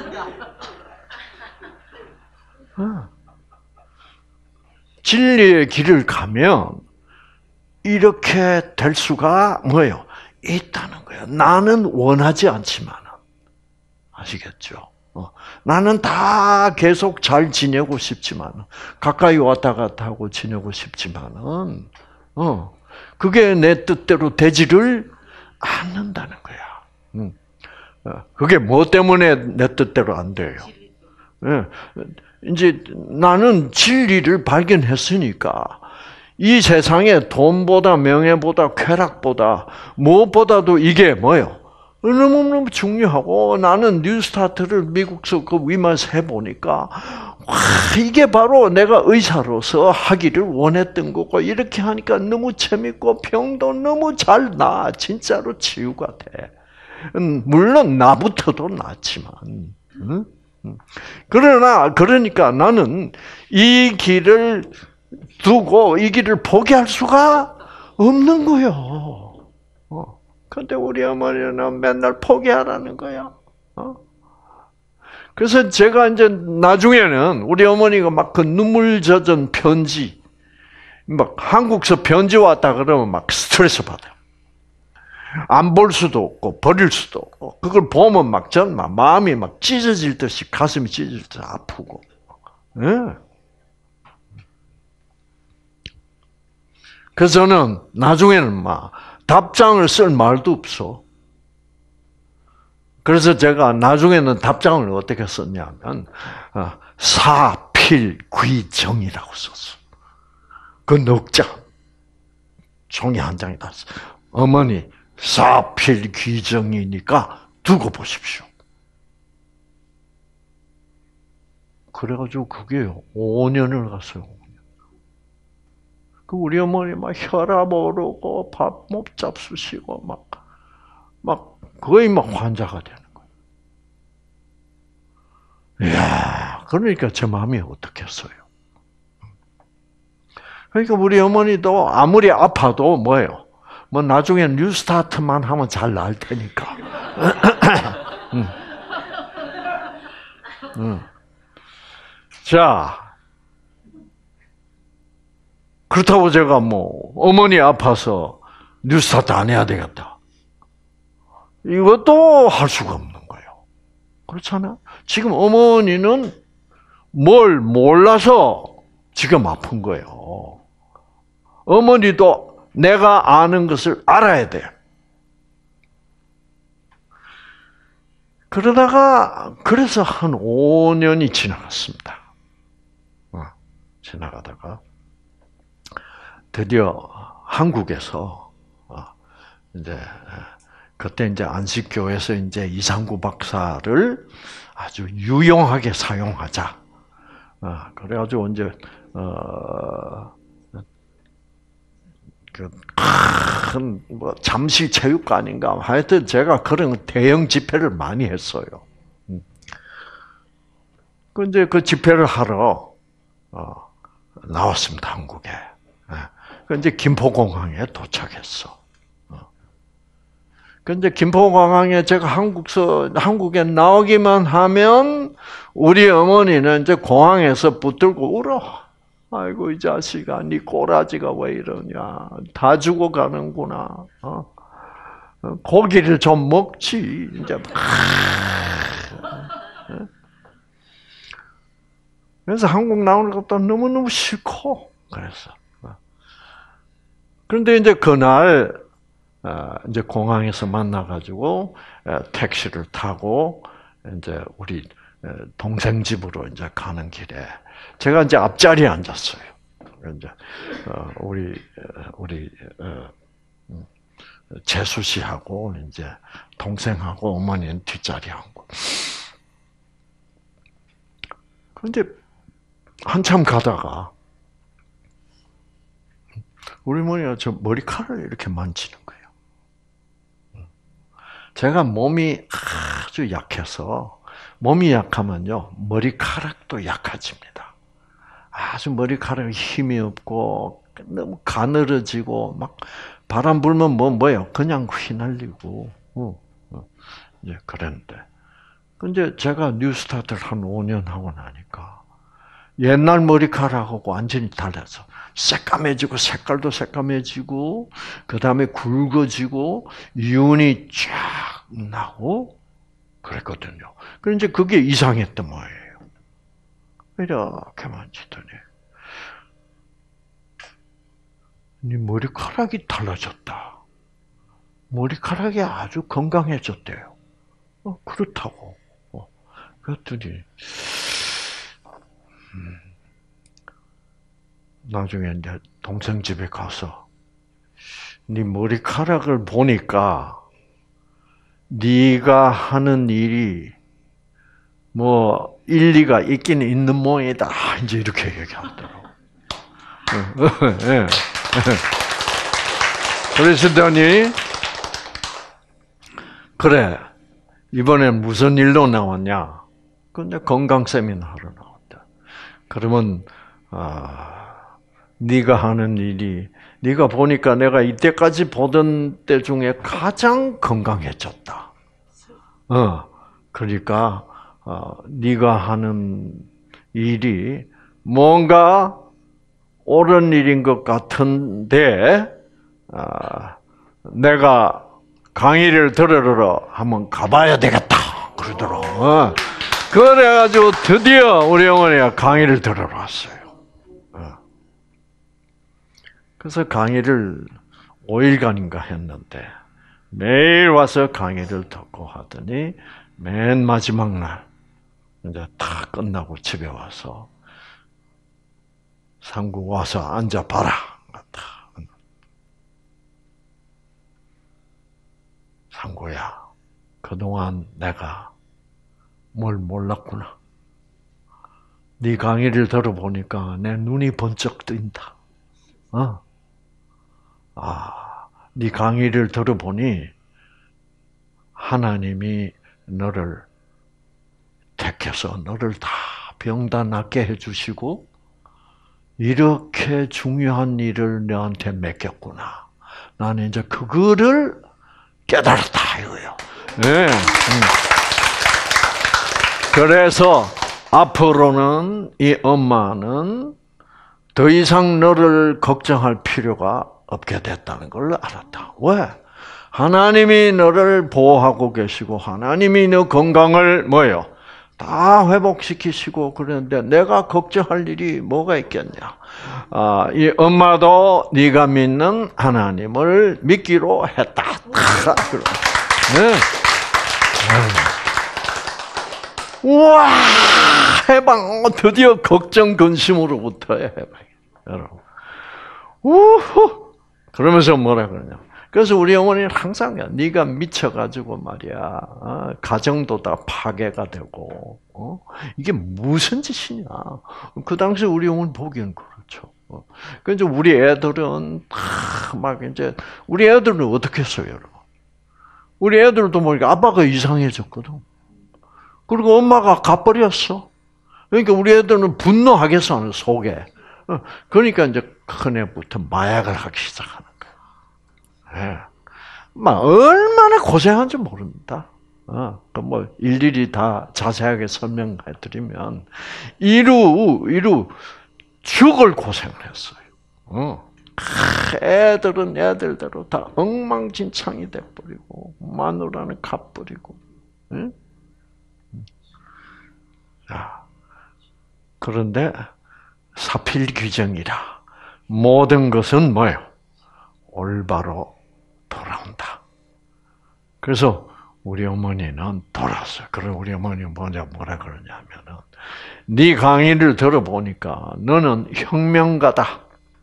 진리의 길을 가면 이렇게 될 수가 뭐예요? 있다는 거예요. 나는 원하지 않지만 아시겠죠? 나는 다 계속 잘 지내고 싶지만 가까이 왔다 갔다 하고 지내고 싶지만은 그게 내 뜻대로 되지를 않는다는 거야. 그게 뭐 때문에 내 뜻대로 안 돼요? 예. 이제 나는 진리를 발견했으니까 이 세상에 돈보다 명예보다 쾌락보다 무엇보다도 이게 뭐요? 너무너무 중요하고 나는 뉴스타트를 미국서 그 위마에서 해보니까 와, 이게 바로 내가 의사로서 하기를 원했던 거고 이렇게 하니까 너무 재밌고 병도 너무 잘 나. 진짜로 치유가 돼. 물론 나부터도 낫지만. 그러니까 나는 이 길을 두고 이 길을 포기할 수가 없는 거예요. 근데 우리 어머니는 맨날 포기하라는 거야. 그래서 제가 이제 나중에는 우리 어머니가 막 그 눈물 젖은 편지, 막 한국서 편지 왔다 그러면 막 스트레스 받아요. 안 볼 수도 없고 버릴 수도 없고 그걸 보면 막 전 마음이 막 찢어질 듯이 가슴이 찢어질 듯 아프고. 네. 그래서 저는 나중에는 막 답장을 쓸 말도 없어. 그래서 제가 나중에는 답장을 어떻게 썼냐면 사필귀정이라고 썼어. 그 넉장 종이 한 장에다 써. 어머니 사필귀정이니까 두고 보십시오. 그래가지고 그게 5년을 갔어요. 그 우리 어머니 막 혈압 오르고 밥 못 잡수시고 막 거의 막 환자가 되는 거예요. 이야, 그러니까 제 마음이 어떻겠어요? 그러니까 우리 어머니도 아무리 아파도 뭐예요? 뭐 나중에 뉴스타트만 하면 잘 나을 테니까. 자, 그렇다고 제가 뭐 어머니 아파서 뉴스타트 안 해야 되겠다. 이것도 할 수가 없는 거예요. 그렇잖아요. 지금 어머니는 뭘 몰라서 지금 아픈 거예요. 어머니도 내가 아는 것을 알아야 돼요. 그래서 한 5년이 지나갔습니다. 지나가다가 드디어 한국에서 이제 그때 이제 안식교에서 이제 이상구 박사를 아주 유용하게 사용하자. 그래가지고 이제 큰 뭐 잠실 체육관인가 하여튼 제가 그런 대형 집회를 많이 했어요. 근데 그 집회를 하러 나왔습니다, 한국에. 근데 김포공항에 도착했어. 근데 김포공항에 제가 한국에 나오기만 하면 우리 어머니는 이제 공항에서 붙들고 울어. 아이고 이 자식아, 네 꼬라지가 왜 이러냐? 다 죽어가는구나. 고기를 좀 먹지. 이제 그래서 한국 나오는 것도 너무너무 싫고 그래서. 그런데 이제 그날 이제 공항에서 만나가지고 택시를 타고 이제 우리 동생 집으로 이제 가는 길에 제가 이제 앞자리에 앉았어요. 이제 우리 재수 씨하고 이제 동생하고 어머니는 뒷자리에 앉고. 그런데 한참 가다가 우리 어머니가 저 머리카락을 이렇게 만지는 거예요. 제가 몸이 아주 약해서 몸이 약하면요 머리카락도 약해집니다. 아주 머리카락에 힘이 없고 너무 가늘어지고 막 바람 불면 뭐예요? 그냥 휘날리고 이제 그랬는데 근데 제가 뉴스타트를 한 5년 하고 나니까 옛날 머리카락하고 완전히 달라서 새까매지고 색깔도 새까매지고 그 다음에 굵어지고 윤이 쫙 나고 그랬거든요. 그런데 이제 그게 이상했던 거예요. 이렇게 만지더니 네 머리카락이 달라졌다. 머리카락이 아주 건강해졌대요. 그렇다고. 그랬더니 나중에 이제 동생 집에 가서 네 머리카락을 보니까 네가 하는 일이 뭐 일리가 있긴 있는 모양이다. 이제 이렇게 얘기하더라고. 그러시더니 그래 이번엔 무슨 일로 나왔냐? 근데 건강 세미나로 나왔다. 그러면 네가 하는 일이 네가 보니까 내가 이때까지 보던 때 중에 가장 건강해졌다. 그러니까 네가 하는 일이 뭔가 옳은 일인 것 같은데 내가 강의를 들으러 한번 가봐야 되겠다 그러더라고. 그래가지고 드디어 우리 어머니가 강의를 들으러 왔어요. 그래서 강의를 5일간인가 했는데 매일 와서 강의를 듣고 하더니 맨 마지막 날 이제 다 끝나고 집에 와서 상구 와서 앉아봐라. 상구야, 그동안 내가 뭘 몰랐구나. 네 강의를 들어보니까 내 눈이 번쩍 뜬다. 네 강의를 들어보니 하나님이 너를 택해서 너를 다 병 다 낫게 해주시고 이렇게 중요한 일을 너한테 맡겼구나. 나는 이제 그거를 깨달았다 이거예요. 네. 그래서 앞으로는 이 엄마는 더 이상 너를 걱정할 필요가 없게 됐다는 걸 알았다. 왜? 하나님이 너를 보호하고 계시고 하나님이 너 건강을 뭐예요? 다 회복시키시고 그러는데 내가 걱정할 일이 뭐가 있겠냐? 이 엄마도 네가 믿는 하나님을 믿기로 했다. 네. 우와 해방 드디어 걱정 근심으로부터의 해방. 여러분. 우후 그러면서 뭐라 그러냐? 그래서 우리 어머니는 항상 네가 미쳐가지고 말이야 가정도 다 파괴가 되고 이게 무슨 짓이냐? 그 당시 우리 어머니 보기엔 그렇죠. 그래서 우리 애들은 막 이제 우리 애들은 어떻게 했어요, 여러분? 우리 애들도 모르게 아빠가 이상해졌거든. 그리고 엄마가 가버렸어. 그러니까 우리 애들은 분노하겠어 속에. 그러니까 이제 큰 애부터 마약을 하기 시작하는. 막 얼마나 고생한지 모릅니다. 뭐 일일이 다 자세하게 설명해드리면 이루 죽을 고생을 했어요. 애들은 애들대로 다 엉망진창이 돼버리고 마누라는 가버리고. 그런데 사필규정이라 모든 것은 뭐예요? 올바로 돌아온다. 그래서 우리 어머니는 돌아왔어요. 그래 우리 어머니는 뭐라 그러냐면은 네 강의를 들어보니까 너는 혁명가다.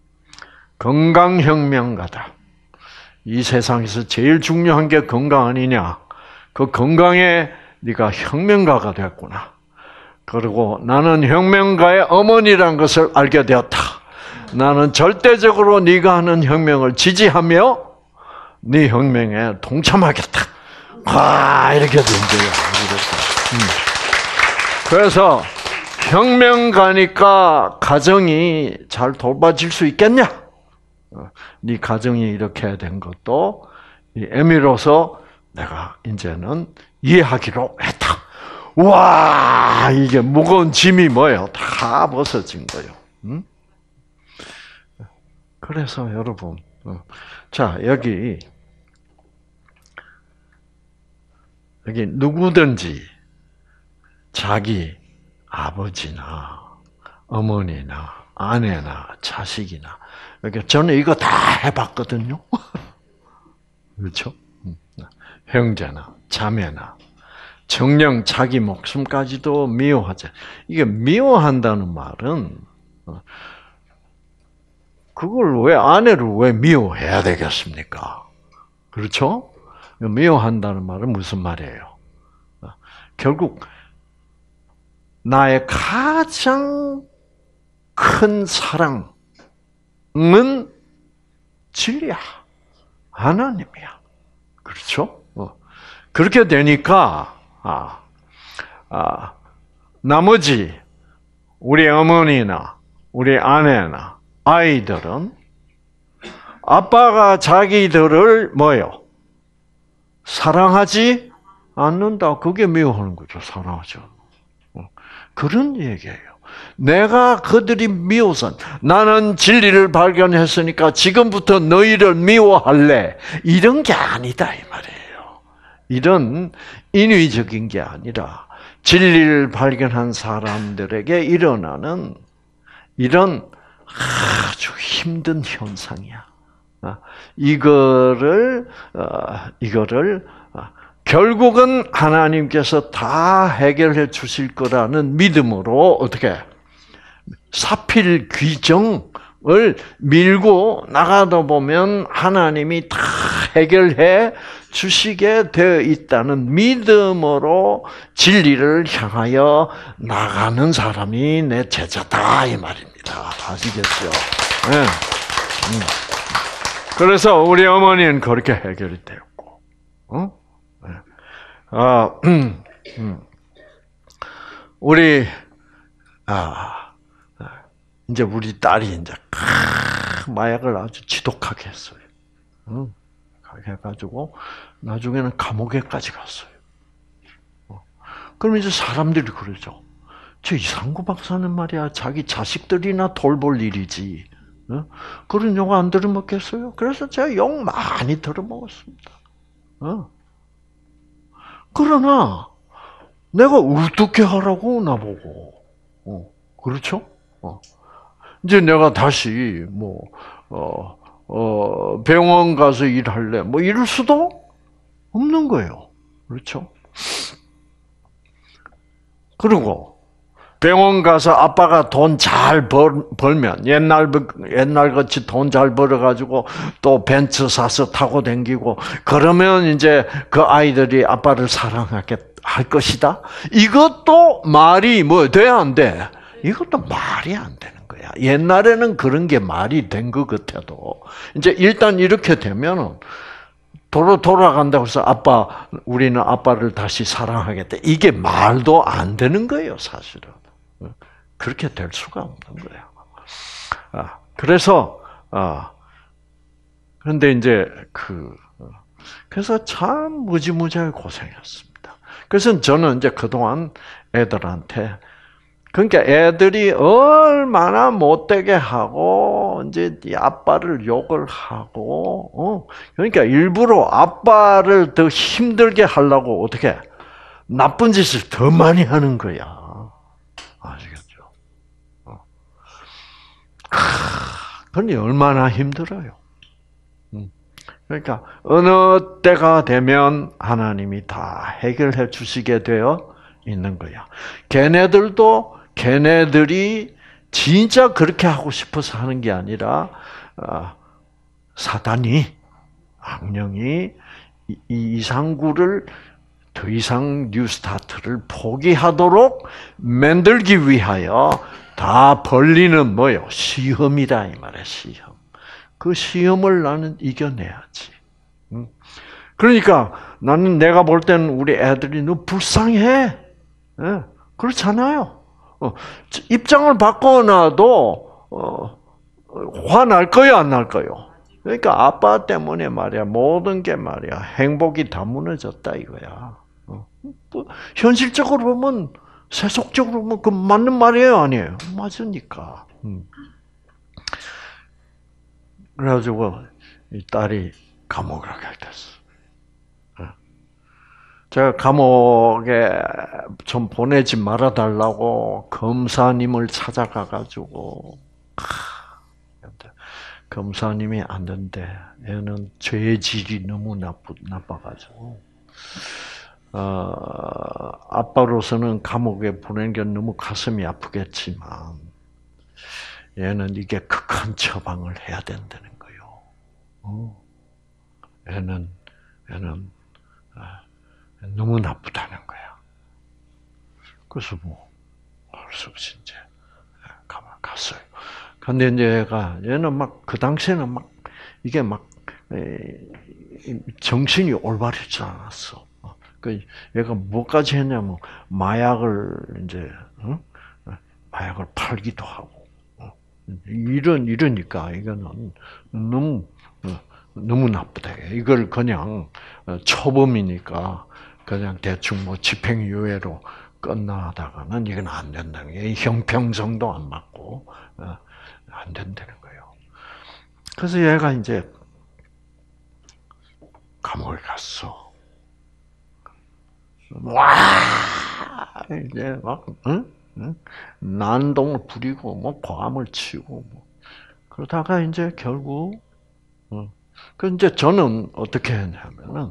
건강혁명가다. 이 세상에서 제일 중요한 게 건강 아니냐. 그 건강에 네가 혁명가가 됐구나. 그리고 나는 혁명가의 어머니라는 것을 알게 되었다. 나는 절대적으로 네가 하는 혁명을 지지하며 네 혁명에 동참하겠다. 이렇게 된대요. 그래서 혁명가니까 가정이 잘 돌봐질 수 있겠냐? 네 가정이 이렇게 된 것도 이 애미로서 내가 이제는 이해하기로 했다. 와, 이게 무거운 짐이 뭐예요? 다 벗어진 거예요. 그래서 여러분, 자 여기 누구든지 자기 아버지나 어머니나 아내나 자식이나 그러니까 저는 이거 다 해봤거든요. 그렇죠? 형제나 자매나 정녕 자기 목숨까지도 미워하지. 이게 미워한다는 말은 그걸 왜 아내를 왜 미워해야 되겠습니까? 그렇죠? 미워한다는 말은 무슨 말이에요? 결국 나의 가장 큰 사랑은 진리야. 하나님이야. 그렇죠? 그렇게 되니까 나머지 우리 어머니나 우리 아내나 아이들은 아빠가 자기들을 뭐요? 사랑하지 않는다. 그게 미워하는 거죠. 사랑하죠. 그런 얘기예요. 내가 그들이 미워서 나는 진리를 발견했으니까 지금부터 너희를 미워할래. 이런 게 아니다 이 말이에요. 이런 인위적인 게 아니라 진리를 발견한 사람들에게 일어나는 이런 아주 힘든 현상이야. 이거를 결국은 하나님께서 다 해결해 주실 거라는 믿음으로 어떻게 사필 귀정을 밀고 나가다 보면 하나님이 다 해결해 주시게 되어 있다는 믿음으로 진리를 향하여 나가는 사람이 내 제자다 이 말입니다. 아시겠죠? 네. 그래서 우리 어머니는 그렇게 해결이 되었고, 우리 이제 우리 딸이 이제 마약을 아주 지독하게 했어요. 해가지고 나중에는 감옥에까지 갔어요. 그럼 이제 사람들이 그러죠. 저 이상구 박사는 말이야 자기 자식들이나 돌볼 일이지. 그런 욕 안 들어먹겠어요? 그래서 제가 욕 많이 들어먹었습니다. 그러나 내가 어떻게 하라고 나보고, 그렇죠? 이제 내가 다시 병원 가서 일할래, 이럴 수도 없는 거예요. 그렇죠? 그리고 병원 가서 아빠가 돈 잘 벌면 옛날같이 돈 잘 벌어가지고 또 벤츠 사서 타고 다니고 그러면 이제 그 아이들이 아빠를 사랑하게 할 것이다. 이것도 말이 돼야 안 돼? 이것도 말이 안 되는 거야. 옛날에는 그런 게 말이 된 것 같아도 이제 일단 이렇게 되면은 돌아간다고 해서 우리는 아빠를 다시 사랑하겠다. 이게 말도 안 되는 거예요, 사실은. 그렇게 될 수가 없는 거예요. 그래서, 그런데 이제 그래서 참 무지무지하게 고생했습니다. 그래서 저는 이제 그동안 애들한테, 그러니까 애들이 얼마나 못되게 하고, 이제 아빠를 욕을 하고, 그러니까 일부러 아빠를 더 힘들게 하려고 어떻게, 나쁜 짓을 더 많이 하는 거야. 아시겠죠? 그러니 얼마나 힘들어요. 그러니까 어느 때가 되면 하나님이 다 해결해 주시게 되어 있는 거야. 걔네들이 진짜 그렇게 하고 싶어서 하는 게 아니라 사단이 악령이 이상구를 더 이상 뉴스타트를 포기하도록 만들기 위하여 다 벌리는 시험이다 이 말이야. 시험. 그 시험을 나는 이겨내야지. 그러니까 나는 내가 볼 때는 우리 애들이 너무 불쌍해. 그렇잖아요. 입장을 바꿔놔도 화날 거요, 안 날 거요? 그러니까 아빠 때문에 말이야 모든 게 말이야 행복이 다 무너졌다 이거야. 현실적으로 보면 세속적으로 보면 그 맞는 말이에요, 아니에요? 맞으니까. 그래가지고 이 딸이 감옥을 가게 됐어. 제가 감옥에 좀 보내지 말아달라고 검사님을 찾아가가지고 검사님이 안 된대. 얘는 죄질이 너무 나빠가지고 아빠로서는 감옥에 보내는 게 너무 가슴이 아프겠지만, 얘는 이게 극한 처방을 해야 된다는 거예요. 얘는 너무 나쁘다는 거야. 그래서 할 수 없이 이제 갔어요. 근데 이제 얘는 막 그 당시에는 막 이게 막 정신이 올바르지 않았어. 그 얘가 뭐까지 했냐면 마약을 이제 마약을 팔기도 하고 이러니까 이거는 너무 나쁘다. 이걸 그냥 초범이니까 그냥 대충 집행유예로 끝나다가는 이건 안 된다는 게 형평성도 안 맞고 안 된다는 거예요. 그래서 얘가 이제 감옥에 갔어. 와 이제 막 난동을 부리고 고함을 치고 그러다가 이제 결국 그 이제 저는 어떻게 했냐면은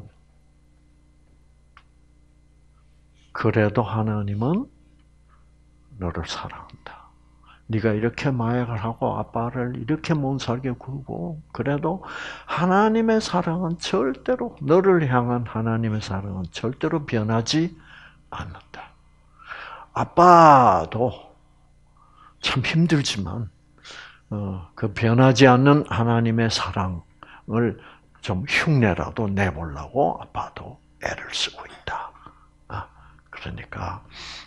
그래도 하나님은 너를 사랑한다. 네가 이렇게 마약을 하고 아빠를 이렇게 못 살게 굴고 그래도 하나님의 사랑은 절대로 너를 향한 하나님의 사랑은 절대로 변하지 않는다. 아빠도 참 힘들지만 그 변하지 않는 하나님의 사랑을 좀 흉내라도 내보려고 아빠도 애를 쓰고 있다. 그러니까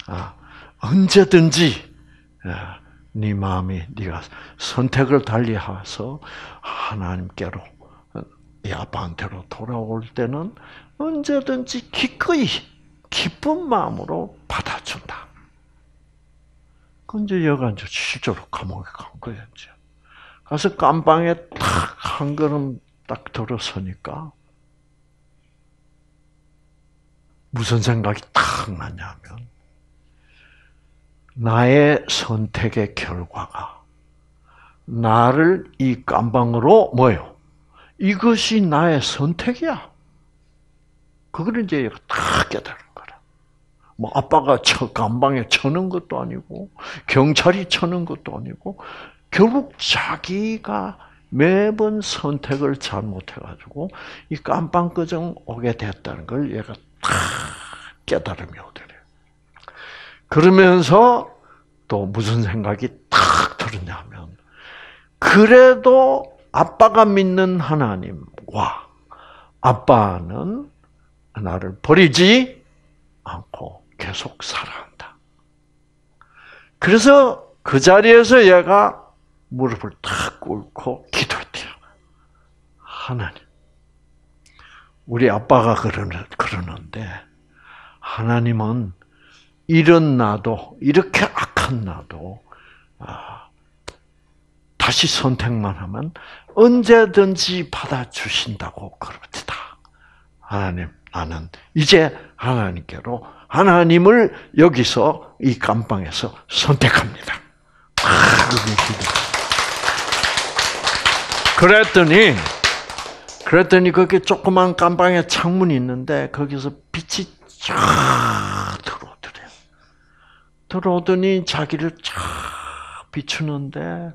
언제든지 네 마음이 네가 선택을 달리해서 하나님께로 이 아빠한테로 돌아올 때는 언제든지 기꺼이 기쁜 마음으로 받아준다. 그 이제 얘가 이제 실제로 감옥에 간 거예요. 이제 가서 깜방에 탁 한 걸음 딱 들어서니까 무슨 생각이 탁 나냐면 나의 선택의 결과가 나를 이 깜방으로 뭐요? 이것이 나의 선택이야. 그걸 이제 얘가 탁 깨달은 거라. 아빠가 깜방에 쳐는 것도 아니고 경찰이 쳐는 것도 아니고 결국 자기가 매번 선택을 잘못해가지고 이 깜방끄정 오게 됐다는 걸 얘가 탁 깨달음이 오더래요. 그러면서 또 무슨 생각이 탁 들었냐면 그래도 아빠가 믿는 하나님과 아빠는 나를 버리지 않고 계속 사랑한다. 그래서 그 자리에서 얘가 무릎을 탁 꿇고 기도했대요. 하나님, 우리 아빠가 그러는데 하나님은 이런 나도 이렇게 악한 나도 다시 선택만 하면 언제든지 받아주신다고 그럽니다. 하나님, 나는 이제 하나님께로 하나님을 여기서 이 감방에서 선택합니다. 그랬더니 거기 조그만 감방에 창문이 있는데 거기서 빛이 쫙 들어오더래요. 들어오더니 자기를 쫙 비추는데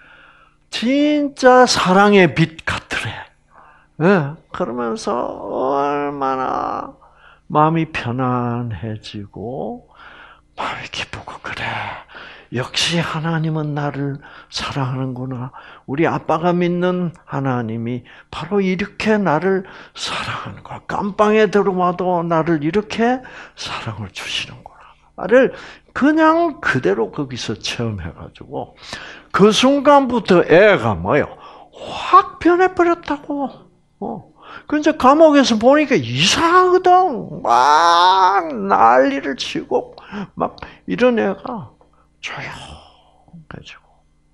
진짜 사랑의 빛 같더래. 네, 그러면서 얼마나 마음이 편안해지고 마음이 기쁘고 그래. 역시 하나님은 나를 사랑하는구나. 우리 아빠가 믿는 하나님이 바로 이렇게 나를 사랑하는 거야. 깜방에 들어와도 나를 이렇게 사랑을 주시는구나. 나를 그냥 그대로 거기서 체험해가지고 그 순간부터 애가 확 변해버렸다고. 그 이제 감옥에서 보니까 이상하거든. 막 난리를 치고 막 이런 애가 조용해지고.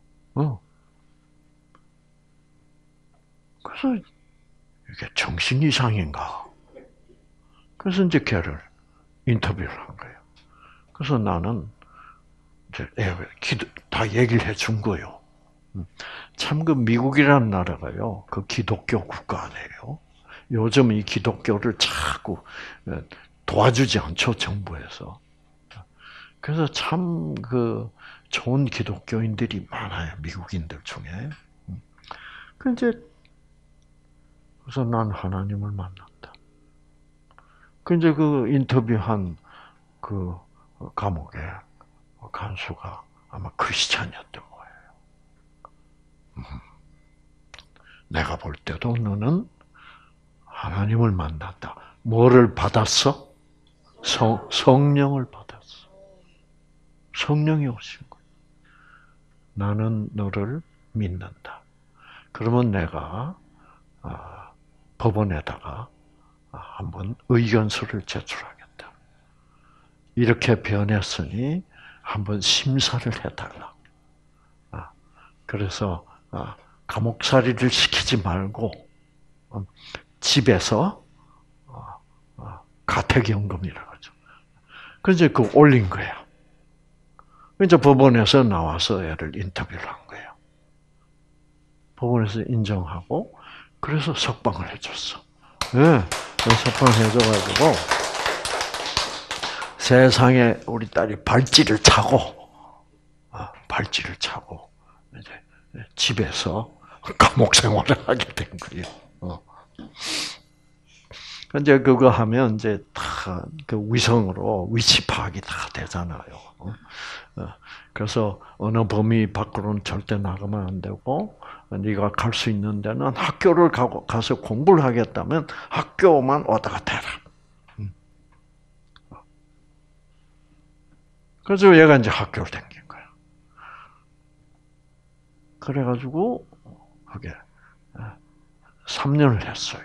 그래서 이게 정신 이상인가? 그래서 이제 걔를 인터뷰를 한 거예요. 그래서 나는 이제 다 얘기를 해준 거예요. 참 그 미국이라는 나라가요, 그 기독교 국가 아니에요. 요즘 이 기독교를 자꾸 도와주지 않죠, 정부에서. 그래서 참 좋은 기독교인들이 많아요, 미국인들 중에. 그래서 난 하나님을 만났다. 이제 인터뷰한 감옥에 간수가 아마 크리스찬이었던 거예요. 내가 볼 때도 너는 하나님을 만났다. 뭐를 받았어? 성령을 받았어. 성령이 오신 거예요. 나는 너를 믿는다. 그러면 내가 법원에다가 한번 의견서를 제출하겠다. 이렇게 변했으니 한번 심사를 해달라. 그래서 감옥살이를 시키지 말고 집에서 가택연금이라고 하죠. 그래서 올린 거야. 이제 법원에서 나와서 애를 인터뷰를 한 거예요. 법원에서 인정하고 그래서 석방을 해줬어. 네, 석방을 해줘가지고 세상에 우리 딸이 발찌를 차고 이제 집에서 감옥 생활을 하게 된 거예요. 이제 그거 하면 이제 다 그 위성으로 위치 파악이 다 되잖아요. 그래서 어느 범위 밖으로는 절대 나가면 안 되고, 네가 갈 수 있는 데는 학교를 가서 공부를 하겠다면 학교만 왔다 갔다 해라. 그래서 얘가 이제 학교를 다닌 거야. 그래가지고 그게 3년을 했어요.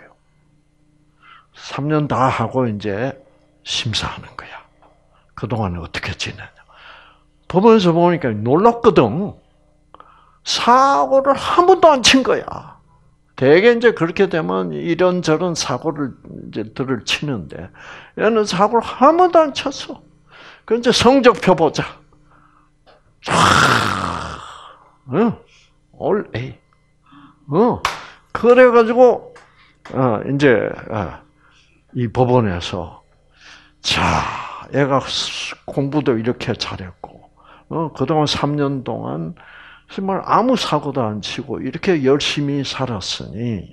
3년 다 하고 이제 심사하는 거야. 그동안은 어떻게 지내냐. 법원에서 보니까 놀랍거든. 사고를 한 번도 안 친 거야. 대개 이제 그렇게 되면 이런저런 사고를 이제 들을 치는데, 얘는 사고를 한 번도 안 쳤어. 그 이제 성적표 보자. 올 A. 그래가지고, 이제, 이 법원에서, 자, 얘가 공부도 이렇게 잘했고, 그동안 3년 동안 정말 아무 사고도 안 치고 이렇게 열심히 살았으니,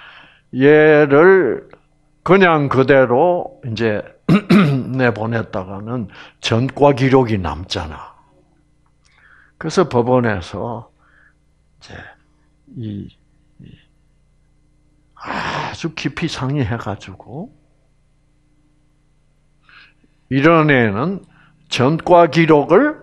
얘를 그냥 그대로 이제 내보냈다가는 전과 기록이 남잖아. 그래서 법원에서 이제 아주 깊이 상의해가지고 이런 애는 전과 기록을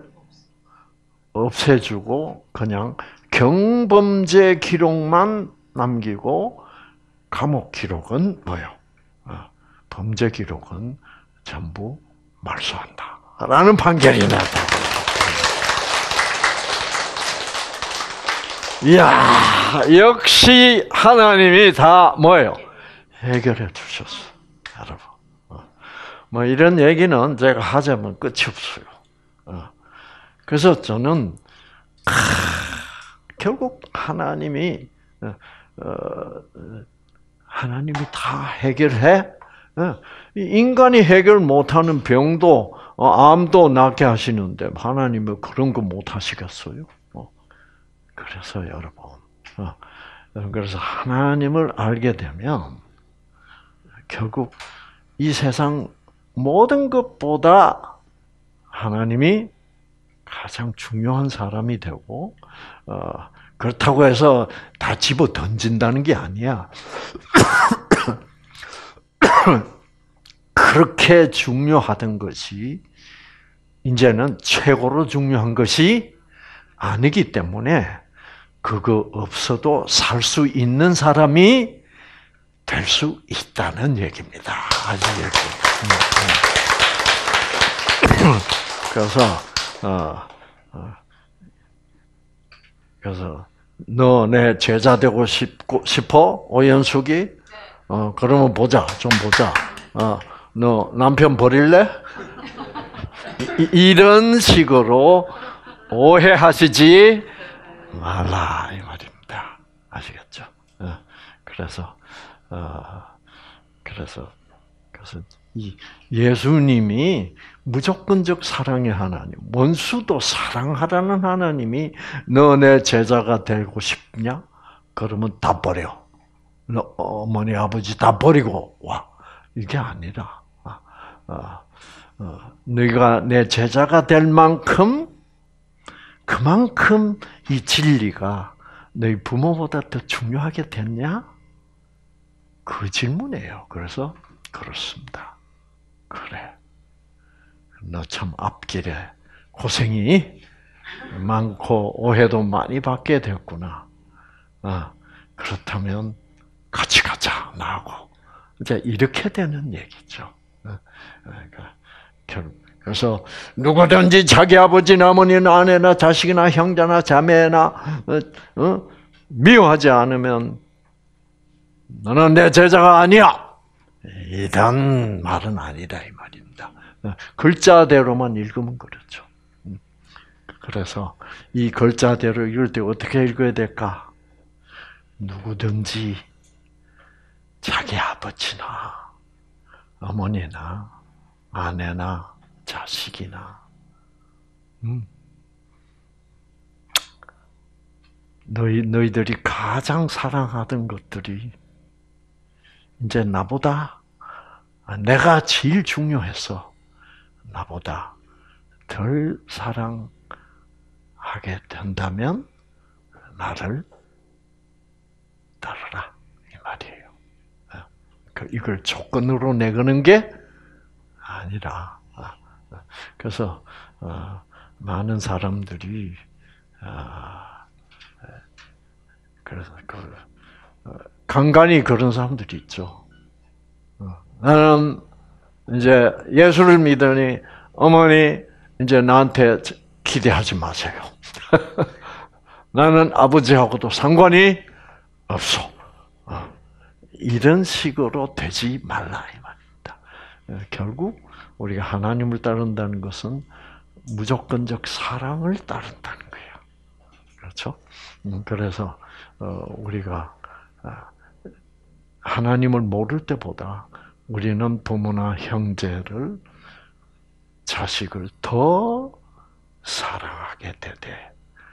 없애주고 그냥 경범죄 기록만 남기고 감옥 기록은 뭐요? 범죄 기록은 전부 말소한다. 라는 판결이 났다. 이야, 역시 하나님이 다 뭐예요? 해결해 주셨어. 여러분. 뭐 이런 얘기는 제가 하자면 끝이 없어요. 그래서 저는 결국 하나님이 다 해결해. 인간이 해결 못하는 병도 암도 낫게 하시는데 하나님은 그런 거 못 하시겠어요? 그래서 여러분, 그래서 하나님을 알게 되면 결국 이 세상 모든 것보다 하나님이 가장 중요한 사람이 되고, 그렇다고 해서 다 집어 던진다는 게 아니야. 그렇게 중요하던 것이 이제는 최고로 중요한 것이 아니기 때문에 그거 없어도 살 수 있는 사람이 될 수 있다는 얘기입니다. 그래서 너 내 제자 되고 싶어? 오연숙이? 그러면 좀 보자. 너 남편 버릴래? 이런 식으로 오해하시지 말라 이 말입니다. 아시겠죠? 그래서 예수님이 무조건적 사랑의 하나님, 원수도 사랑하라는 하나님이 너 내 제자가 되고 싶냐? 그러면 다 버려. 너 어머니 아버지 다 버리고 와. 이게 아니라 너희가 내 제자가 될 만큼 그만큼 이 진리가 너희 부모보다 더 중요하게 됐냐? 그 질문이에요. 그래서 그렇습니다. 그래. 너 참 앞길에 고생이 많고 오해도 많이 받게 됐구나. 그렇다면 같이 가자 나하고. 이제 이렇게 되는 얘기죠. 그래서 누구든지 자기 아버지나 어머니나 아내나 자식이나 형제나 자매나 미워하지 않으면 너는 내 제자가 아니야. 이런 말은 아니다 이 말입니다. 글자대로만 읽으면 그렇죠. 그래서 이 글자대로 읽을 때 어떻게 읽어야 될까? 누구든지 자기 아버지나 어머니나 아내나 자식이나 너희들이 가장 사랑하던 것들이 이제 나보다 내가 제일 중요해서 나보다 덜 사랑하게 된다면 나를 따르라 이 말이에요. 이걸 조건으로 내거는 게 아니라 그래서 많은 사람들이 그래서 간간히 그런 사람들이 있죠. 나는 이제 예수를 믿으니 어머니 이제 나한테 기대하지 마세요. 나는 아버지하고도 상관이 없어. 이런 식으로 되지 말라 이 말입니다. 결국 우리가 하나님을 따른다는 것은 무조건적 사랑을 따른다는 거예요. 그렇죠? 그래서 우리가 하나님을 모를 때보다 우리는 부모나 형제를 자식을 더 사랑하게 되되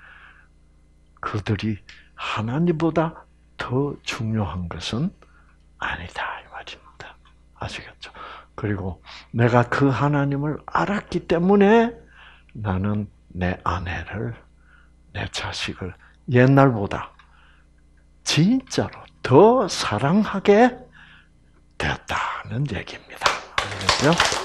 그들이 하나님보다 더 중요한 것은 아니다 이 말입니다. 아시겠죠? 그리고 내가 그 하나님을 알았기 때문에 나는 내 아내를, 내 자식을 옛날보다 진짜로 더 사랑하게 되었다는 얘기입니다. 알겠죠?